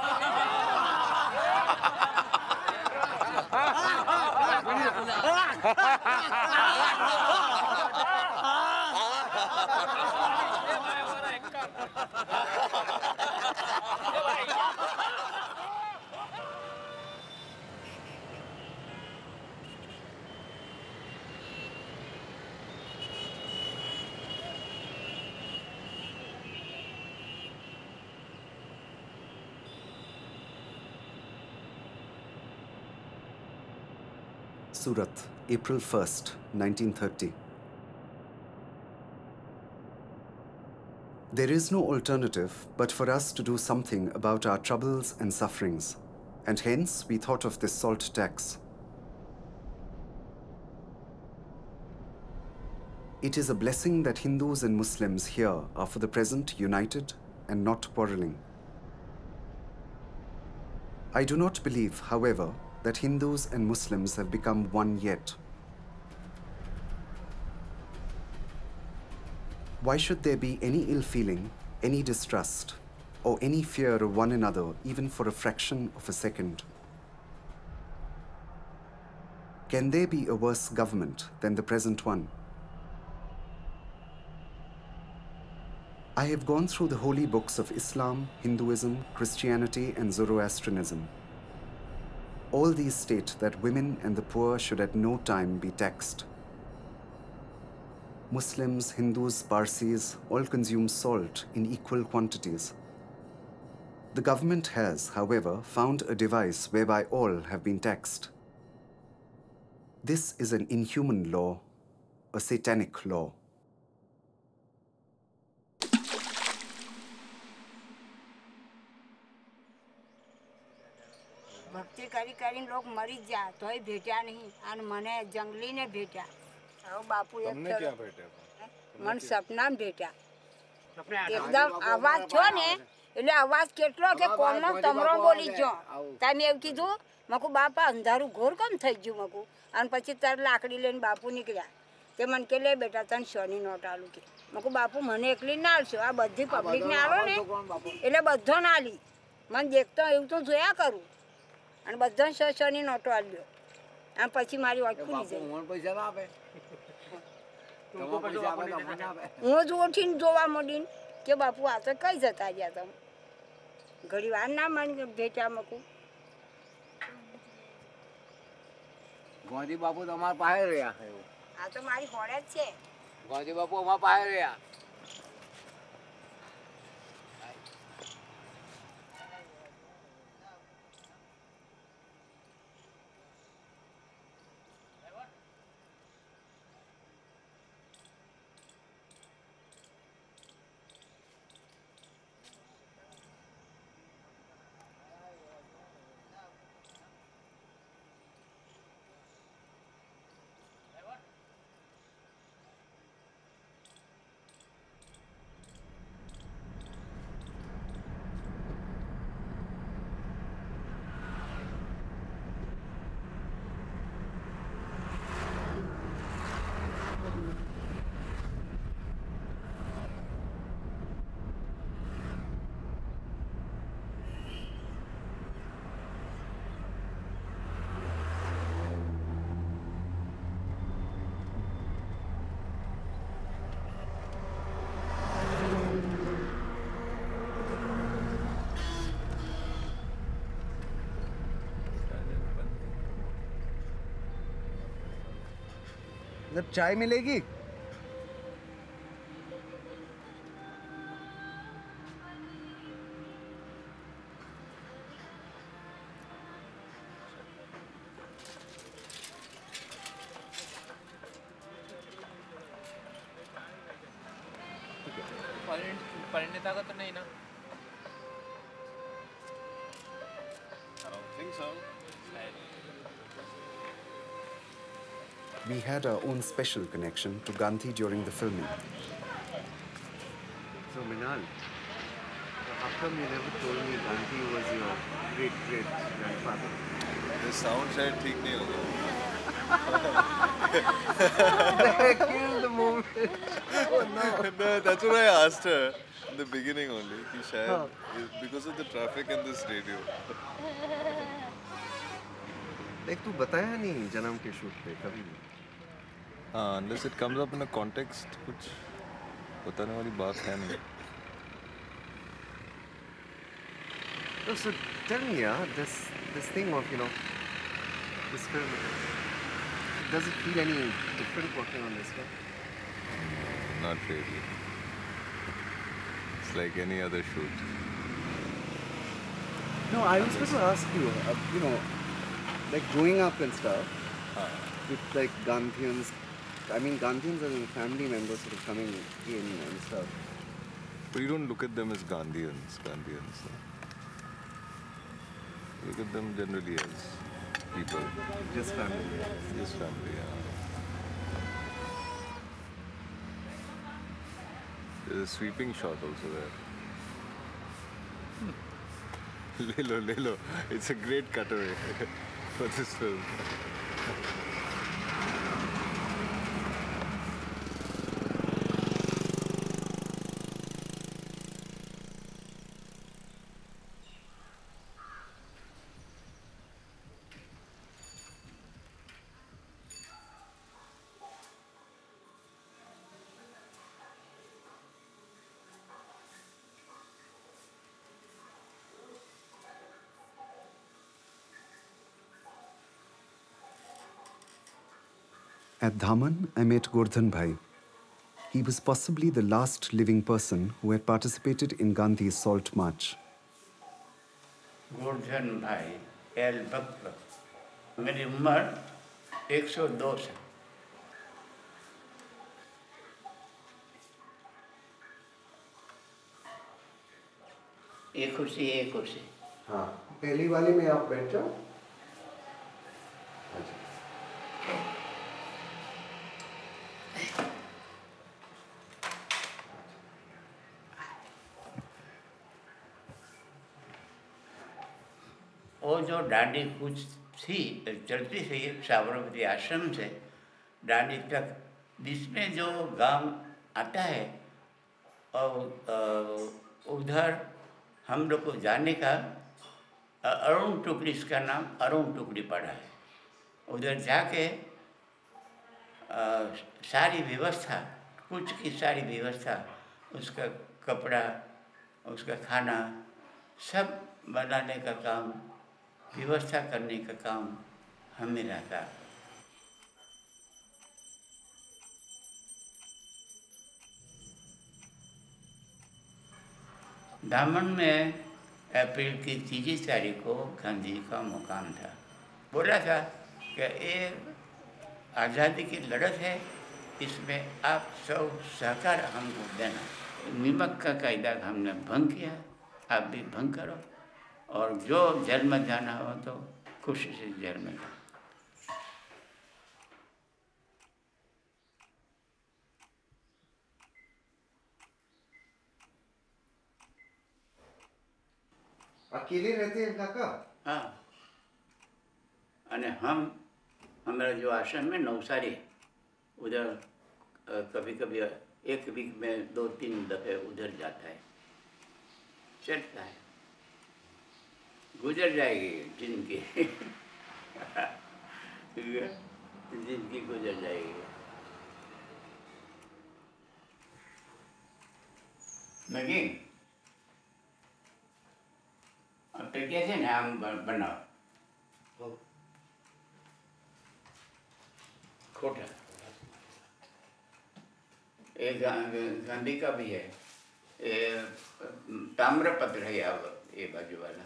Surat, April first, nineteen thirty. There is no alternative but for us to do something about our troubles and sufferings, and hence we thought of this salt tax. It is a blessing that Hindus and Muslims here are for the present united and not quarreling. I do not believe, however, that Hindus and Muslims have become one yet. Why should there be any ill feeling, any distrust, or any fear of one another even for a fraction of a second? Can there be a worse government than the present one? I have gone through the holy books of Islam, Hinduism, Christianity, and Zoroastrianism. All these state that women and the poor should at no time be taxed. Muslims, Hindus, Parsis all consume salt in equal quantities. The government has, however, found a device whereby all have been taxed. This is an inhuman law, a satanic law. ભક્તિ કરી કરીને લોક મરી જ જાય તોય ભેટ્યા નહીં અને મને જંગલીને ભેટ્યા હવે બાપુ એક તમને ક્યાં ભેટ્યા મને સપનામાં ભેટ્યા એકદમ અવાજ છો ને એટલે અવાજ કેટલો કે કોમનો તમરો બોલી ગયો તમે એવું કીધું મકુ બાપા અંધારું ઘોર કેમ થઈ ગયું મકુ અને પછી તાર લાકડી લઈને બાપુ નીકળ્યા તે મને કે લે બેટા તને સોની નોટ આલું કે મકુ બાપુ મને એકલી ના આલશો આ બધી પબ્લિકને આલો ને એટલે બધો ના આલી મને દેખતો એવું તો જોયા કરું અને બધા સો સોની નોટો આલ્યો આમ પછી મારી વાત ખુલી જાય પૈસા ના આપે હું જ ઉઠીને જોવા માંડીને કે બાપુ આ તો કઈ જતા ગયા તમે ઘડી વાર ના મને ભેટા મૂકું ગાંધી બાપુ તો અમારા પાસે રહ્યા આ તો મારી હોડે જ છે ગાંધી બાપુ અમારા પાસે રહ્યા जब चाय मिलेगी परिणीता का तो नहीं ना? I don't think so. we had our own special connection to Gandhi during the filming. So, Minal, how come you never told me Gandhi was your great-great-grandfather? The sound शायद ठीक नहीं होगा. They killed the moment. Oh no. No, that's what I asked her in the beginning only. कि शायद हाँ. because of the traffic and this radio. देख तू बताया नहीं जन्म के शूट पे कभी भी. हाँ, unless it comes up in a context, कुछ बताने वाली बात है नहीं. No, so tell me, yeah, this this thing of you know this film. Does it feel any different working on this one? Not really. It's like any other shoot. No, I was going to ask you, uh, you know, like growing up and stuff, with like Gandhians, I mean Gandhians and family members sort of coming in and stuff. But you don't look at them as Gandhians, Gandhians. No? You look at them generally as people. Just family. Just family, yeah. There's a sweeping shot also there. Lelo, Lelo. It's a great cutaway for this film. At Dhaman, I met Gordhan Bhai. He was possibly the last living person who had participated in Gandhi's Salt March. Govardhan भाई एल भक्त, मेरी उम्र एक सौ दो है. एक कुर्सी एक कुर्सी. हाँ, पहली वाली में आप बैठ जाओ. वो जो डांडी कूच थी चलती थी साबरमती आश्रम से डांडी तक, जिसमें जो गांव आता है और उधर हम लोग को जाने का अरुण टुकड़ी, इसका नाम अरुण टुकड़ी पड़ा है. उधर जाके सारी व्यवस्था, कुछ की सारी व्यवस्था, उसका कपड़ा, उसका खाना सब बनाने का काम, व्यवस्था करने का काम हमें रहता. दामन में अप्रैल की तीसरी तारीख को गांधी का मुकाम था. बोला था कि ये आज़ादी की लड़त है, इसमें आप सब सहकार हमको देना. नीमक का कायदा हमने भंग किया, आप भी भंग करो, और जो जेल में जाना हो तो खुशी से जेल में जाओ. अकेले रहते हैं काका? हाँ, अने हम हमारा जो आश्रम में नवसारी, उधर कभी कभी एक वीक में दो तीन दफे उधर जाता है, चलता है. गुजर जाएगी जिंदगी जिंदगी गुजर जाएगी. लगी अब तो कैसे नाम बनाओ खोटा. एक गांधी का भी है, ताम्रपत्र है अब ये बाजू वाला.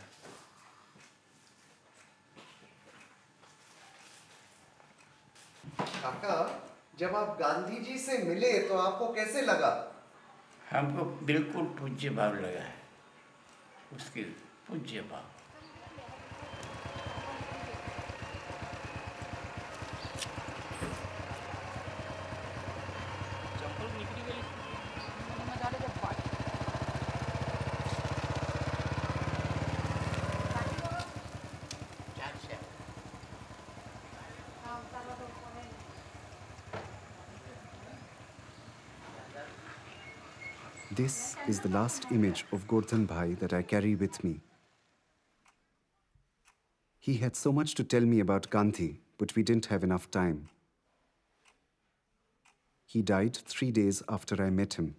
काका, जब आप गांधी जी से मिले तो आपको कैसे लगा? हमको बिल्कुल पूज्य भाव लगा है, उसकी पूज्य भाव. This is the last image of Gordhan Bhai that I carry with me. He had so much to tell me about Gandhi, but we didn't have enough time. He died three days after I met him.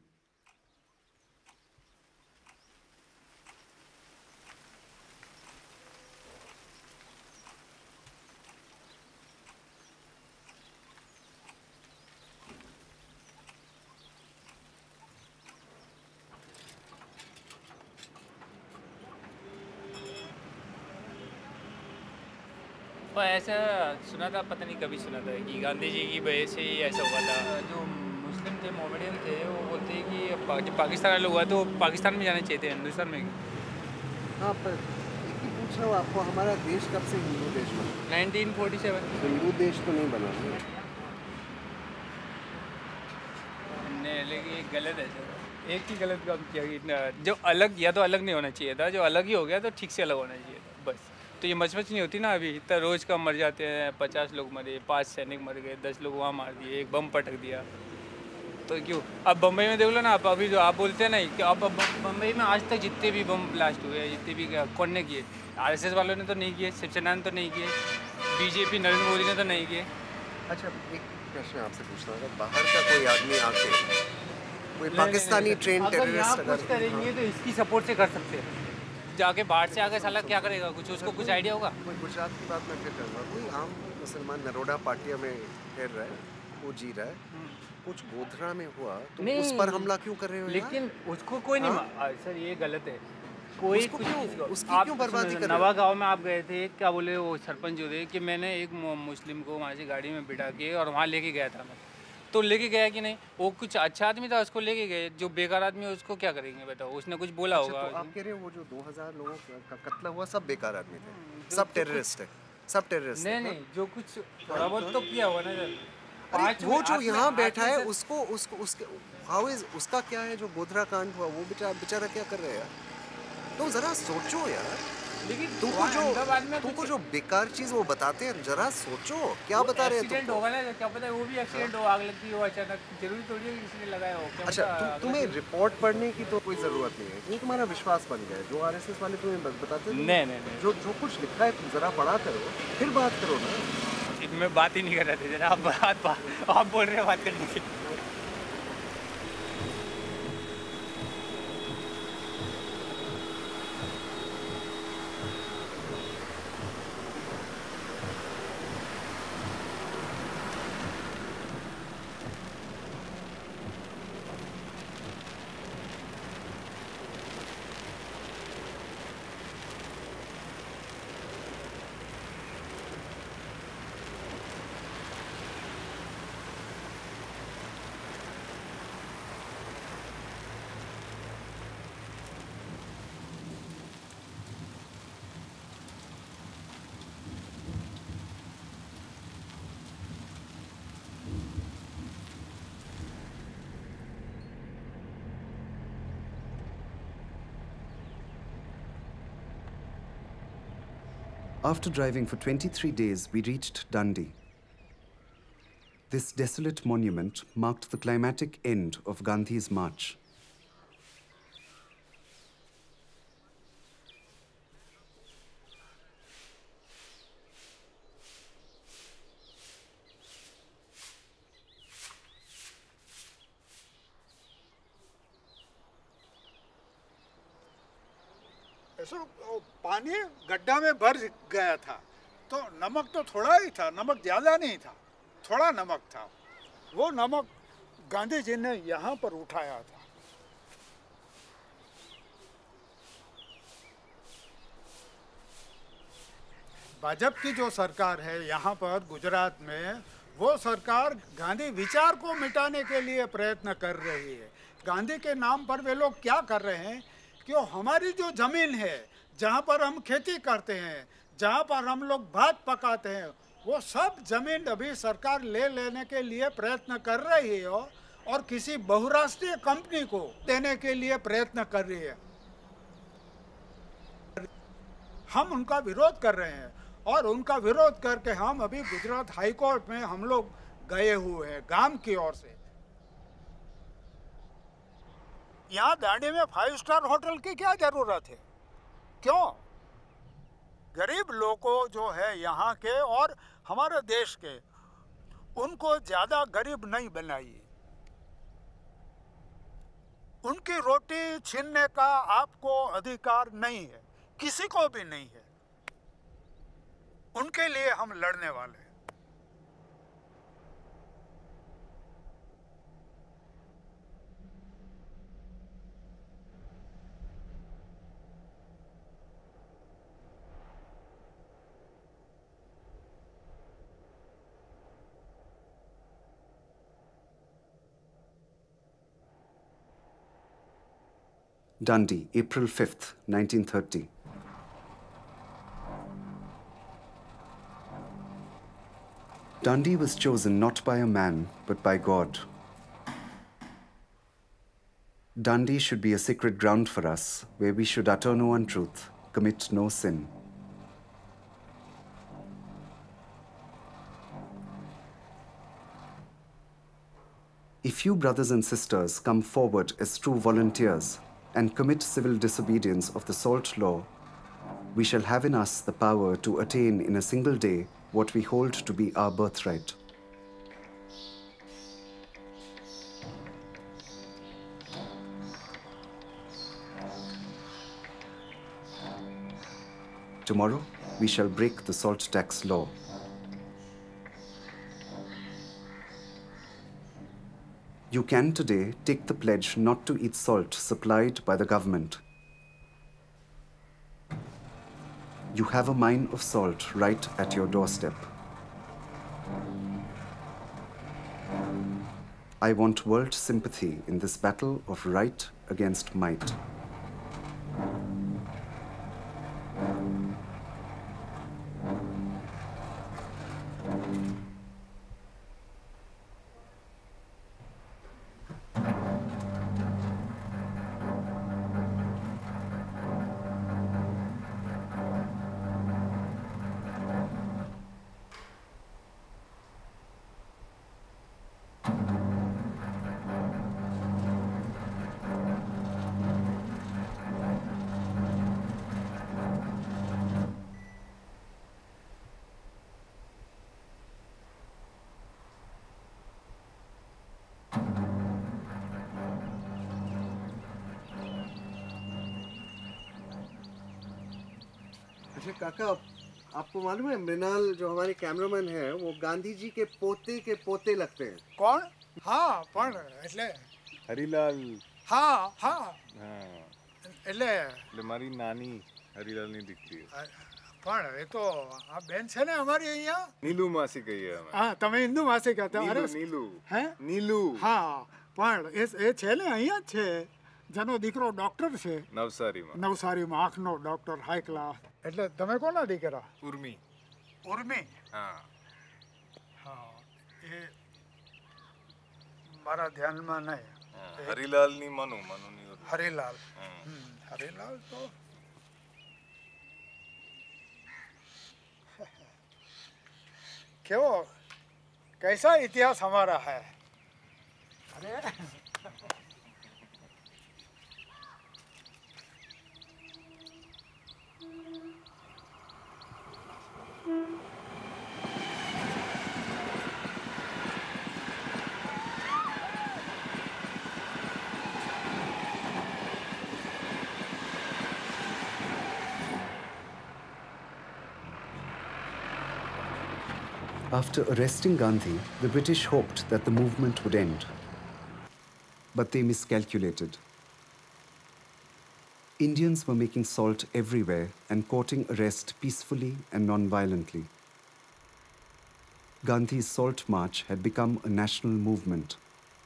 तो ऐसा सुना था, पता नहीं कभी सुना था कि गांधी जी की वजह से ही ऐसा हुआ था। जो मुस्लिम थे, मोमेडियन थे, वो बोलते हैं कि पा- जब पाकिस्तान वाले हुआ तो पाकिस्तान में जाना चाहिए थे, हिंदुस्तान में। हाँ, पर एक ही पूछ रहा हूँ आपको, हमारा देश कब से हिंदू देश बना? Nineteen forty seven. हिंदू देश तो नहीं बना। नहीं, लेकिन ये गलत है सर, एक ही गलत काम किया कि जो अलग, या तो अलग नहीं होना चाहिए था, जो अलग ही हो गया तो ठीक से अलग होना चाहिए था, बस। तो ये मचमच नहीं होती ना, अभी इतना रोज़ का मर जाते हैं, पचास लोग मरे, पाँच सैनिक मर गए, दस लोग वहाँ मार दिए, एक बम पटक दिया, तो क्यों? अब बम्बई में देख लो ना आप, अभी जो आप बोलते हैं ना कि अब बम्बई में आज तक जितने भी बम ब्लास्ट हुए, जितने भी कौन ने किए? आरएसएस वालों ने तो नहीं किए, शिवसेना ने तो नहीं किए, बीजेपी नरेंद्र मोदी ने तो नहीं किए। अच्छा, एक प्रश्न आपसे पूछना होगा, बाहर का कोई आदमी आके कोई पाकिस्तानी ट्रेन टेररिस्ट अगर कुछ करेंगे तो इसकी सपोर्ट से कर सकते हैं, जाके बाहर से आके साला क्या करेगा? कुछ उसको कुछ आइडिया होगा? कोई गुजरात की बात मैं फिर करूँगा, कोई आम मुसलमान नरोडा पाटिया में ठहर रहा है, वो जी रहा है, कुछ गोधरा में हुआ तो उस पर हमला क्यों कर रहे हो? लेकिन उसको कोई नहीं मा... सर ये गलत है, कोई कुछ क्यों, उसकी क्यों बर्बादी कर रहे हो? नवा गाँव में आप गए थे, क्या बोले वो सरपंच जो थे कि मैंने एक मुस्लिम को वहाँ से गाड़ी में बिठा के और वहाँ लेके गया था मैं, तो लेके गया कि नहीं? वो कुछ अच्छा आदमी था, उसको लेके गए, जो बेकार आदमी है उसको क्या करेंगे बताओ? उसने कुछ बोला होगा। तो आप कह रहे हो वो जो दो हज़ार लोगों का कत्ल हुआ सब बेकार आदमी थे, सब टेररिस्ट है, सब टेररिस्ट? नहीं नहीं, जो कुछ थोड़ा बहुत तो किया हुआ ना सर। अरे वो जो यहाँ बैठा है उसको उसको उसके हाउ इज उसका क्या है? जो गोधरा कांड हुआ वो बेचारा बेचारा क्या कर रहे हैं यार? तो जरा सोचो यार, लेकिन तुमको जो तुमको जो बेकार चीज वो बताते हैं, जरा सोचो क्या बता रहे हैं? एक्सीडेंट होगा ना, क्या पता वो भी एक्सीडेंट हो, आग लगती हो अचानक, जरूरी थोड़ी है कि किसी ने लगाया हो। अच्छा, तु, तुम्हें रिपोर्ट पढ़ने की तो कोई जरूरत नहीं है, ये तुम्हारा विश्वास बन गया है, जो आरएसएस वाले तुम्हें बताते हैं। नहीं नहीं, जो जो कुछ लिखा है तुम जरा पढ़ा करो, फिर बात करो ना। मैं बात ही नहीं कर रहे थे जरा, आप बात आप बोल रहे हो बात करने की। After driving for twenty-three days, we reached Dundee. This desolate monument marked the climatic end of Gandhi's march. ऐसा पानी गड्ढा में भर गया था, तो नमक तो थोड़ा ही था, नमक ज़्यादा नहीं था, थोड़ा नमक था। वो नमक गांधी जी ने यहाँ पर उठाया था। भाजपा की जो सरकार है यहाँ पर गुजरात में, वो सरकार गांधी विचार को मिटाने के लिए प्रयत्न कर रही है। गांधी के नाम पर वे लोग क्या कर रहे हैं कि हमारी जो ज़मीन है, जहाँ पर हम खेती करते हैं, जहाँ पर हम लोग भात पकाते हैं, वो सब ज़मीन अभी सरकार ले लेने के लिए प्रयत्न कर रही है और किसी बहुराष्ट्रीय कंपनी को देने के लिए प्रयत्न कर रही है। हम उनका विरोध कर रहे हैं और उनका विरोध करके हम अभी गुजरात हाई कोर्ट में हम लोग गए हुए हैं गांव की ओर से। यहाँ दांडी में फाइव स्टार होटल की क्या जरूरत है? क्यों? गरीब लोगों जो है यहाँ के और हमारे देश के, उनको ज्यादा गरीब नहीं बनाइए। उनकी रोटी छीनने का आपको अधिकार नहीं है, किसी को भी नहीं है। उनके लिए हम लड़ने वाले हैं। Dundee, April fifth, nineteen thirty. Dundee was chosen not by a man, but by God. Dundee should be a sacred ground for us, where we should utter no untruth, commit no sin. If you brothers and sisters come forward as true volunteers and commit civil disobedience of the salt law, we shall have in us the power to attain in a single day what we hold to be our birthright. Tomorrow, we shall break the salt tax law. You can today take the pledge not to eat salt supplied by the government. You have a mine of salt right at your doorstep. I want world sympathy in this battle of right against might. अच्छा काका, आपको मालूम है मृणाल जो हमारे कैमरामैन है वो गांधी जी के पोते के पोते लगते हैं। कौन? हाँ पण એટલે હરીલાલ हाँ हाँ હા એટલે એટલે મારી નાની હરીલાલની દીકરી પણ એ તો આ બેન છે ને અમારી અહીંયા નીલુ માસી કહીએ અમે હા તમે હિન્દુ માસી કહેતા અરે નીલુ હે નીલુ હા પણ એ એ છે ને અહીંયા જ છે જેનો દીકરો ડોક્ટર છે નવસારીમાં નવસારીમાં આંખનો ડોક્ટર હાઈ ક્લાસ એટલે તમે કોના દીકરા? ઉર્મી ઉર્મી હા હા એ મારા ધ્યાનમાં નહીં. હરીલાલની મનુ મનુની હરીલાલ હરીલાલ તો क्यों कैसा इतिहास हमारा है? अरे After arresting Gandhi, the British hoped that the movement would end. But they miscalculated. Indians were making salt everywhere and courting arrest peacefully and non-violently. Gandhi's Salt March had become a national movement.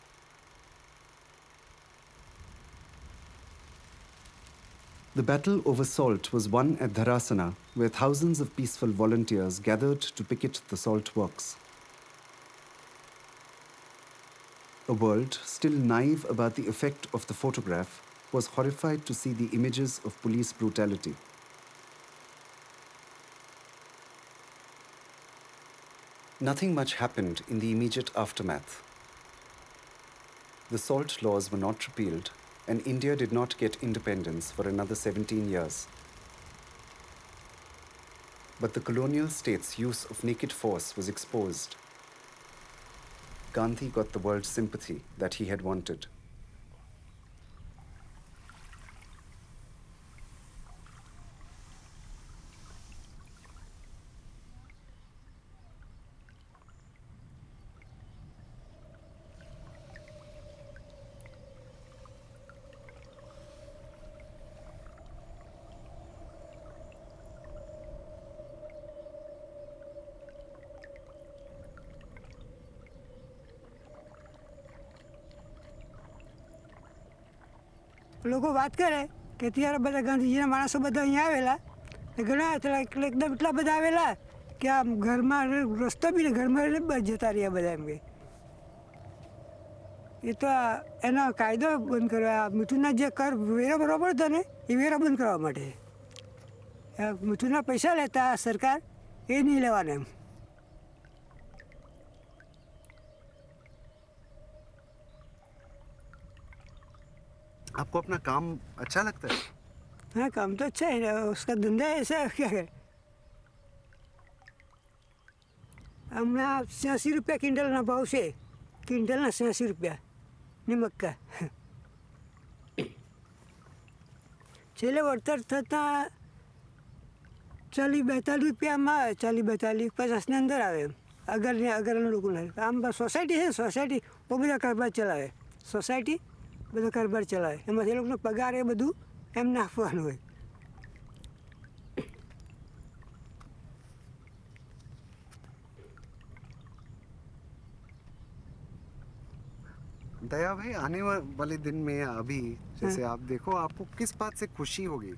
The battle over salt was won at Dharasana, where thousands of peaceful volunteers gathered to picket the salt works. A world still naive about the effect of the photograph was horrified to see the images of police brutality. Nothing much happened in the immediate aftermath. The salt laws were not repealed, and India did not get independence for another seventeen years. But the colonial state's use of naked force was exposed. Gandhi got the world's sympathy that he had wanted. લોકો વાત કરે કે ત્યારે બધા ગાંધીજીના માણસો બધા અહીંયા આવેલા ઘણા એકદમ એટલા બધા આવેલા કે આ ઘરમાં રસ્તો બી ને ઘરમાં જતા રહ્યા બધા એમ કે એ તો એનો કાયદો બંધ કરવા મીઠુંના જે કર વેરો ભરવો પડતો ને એ વેરો બંધ કરવા માટે મીઠુંના પૈસા લેતા સરકાર એ નહીં લેવાના એમ. आपको अपना काम अच्छा लगता है? हाँ काम तो अच्छा है, उसका धंधा ऐसा क्या है. हमारा छियासी रुपया क्विंटल ना भाव से क्विंटल ना छियासी रुपया नमक का छेले वળતર થતા ચાલીસ બેતાલીસ રૂપિયામાં ચાલીસ બેતાલીસ પચાસની અંદર આવે અગર ને અગરના લોકોને આમ સોસાયટી છે સોસાયટી બહુ બધા કારભાર ચલાવે સોસાયટી બધો કારભાર ચલાવે એમાં એ લોકોનો પગાર એ બધું એમને આપવાનું હોય. दया भाई आने वाले दिन में अभी जैसे आप देखो आपको किस बात से खुशी होगी?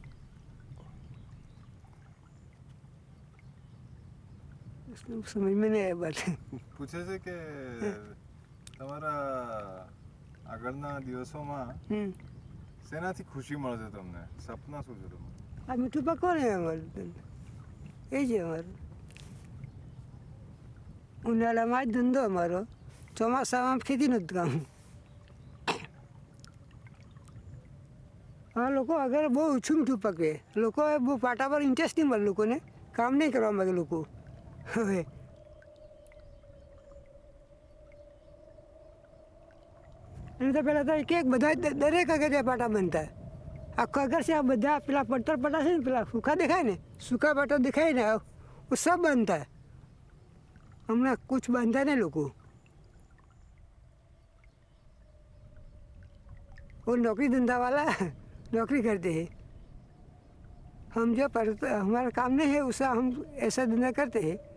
समझ में नहीं आया बात. પૂછે છે કે તમારા આગળના દિવસોમાં શેનાથી ખુશી મળશે તમને? સપના શું છે તમારું? આ મીઠું પકવાન અમારું એ જ અમારું ઉનાળામાં જ ધંધો અમારો ચોમાસામાં ખેતીનું જ કામ. હા લોકો આગળ બહુ ઓછું મીઠું પકવે લોકો બહુ પાટા પર ઇન્ટરેસ્ટ નહીં મળે લોકોને કામ નહીં કરવા માગે લોકો. હવે એને તો પહેલાં તો એક એક બધા દરેક અગર પાટા બનતા આખો અગર છે આ બધા પેલા પડતર પાટા છે ને પેલા સૂકા દેખાય ને સૂકા પાટા દેખાય ને वो सब बनता है. हमें कुछ बनता नहीं लोगों वो नौकरी धंधा वाला नौकरी करते हैं. हम जो पर हमारा काम नहीं है उसका हम ऐसा धंधा करते हैं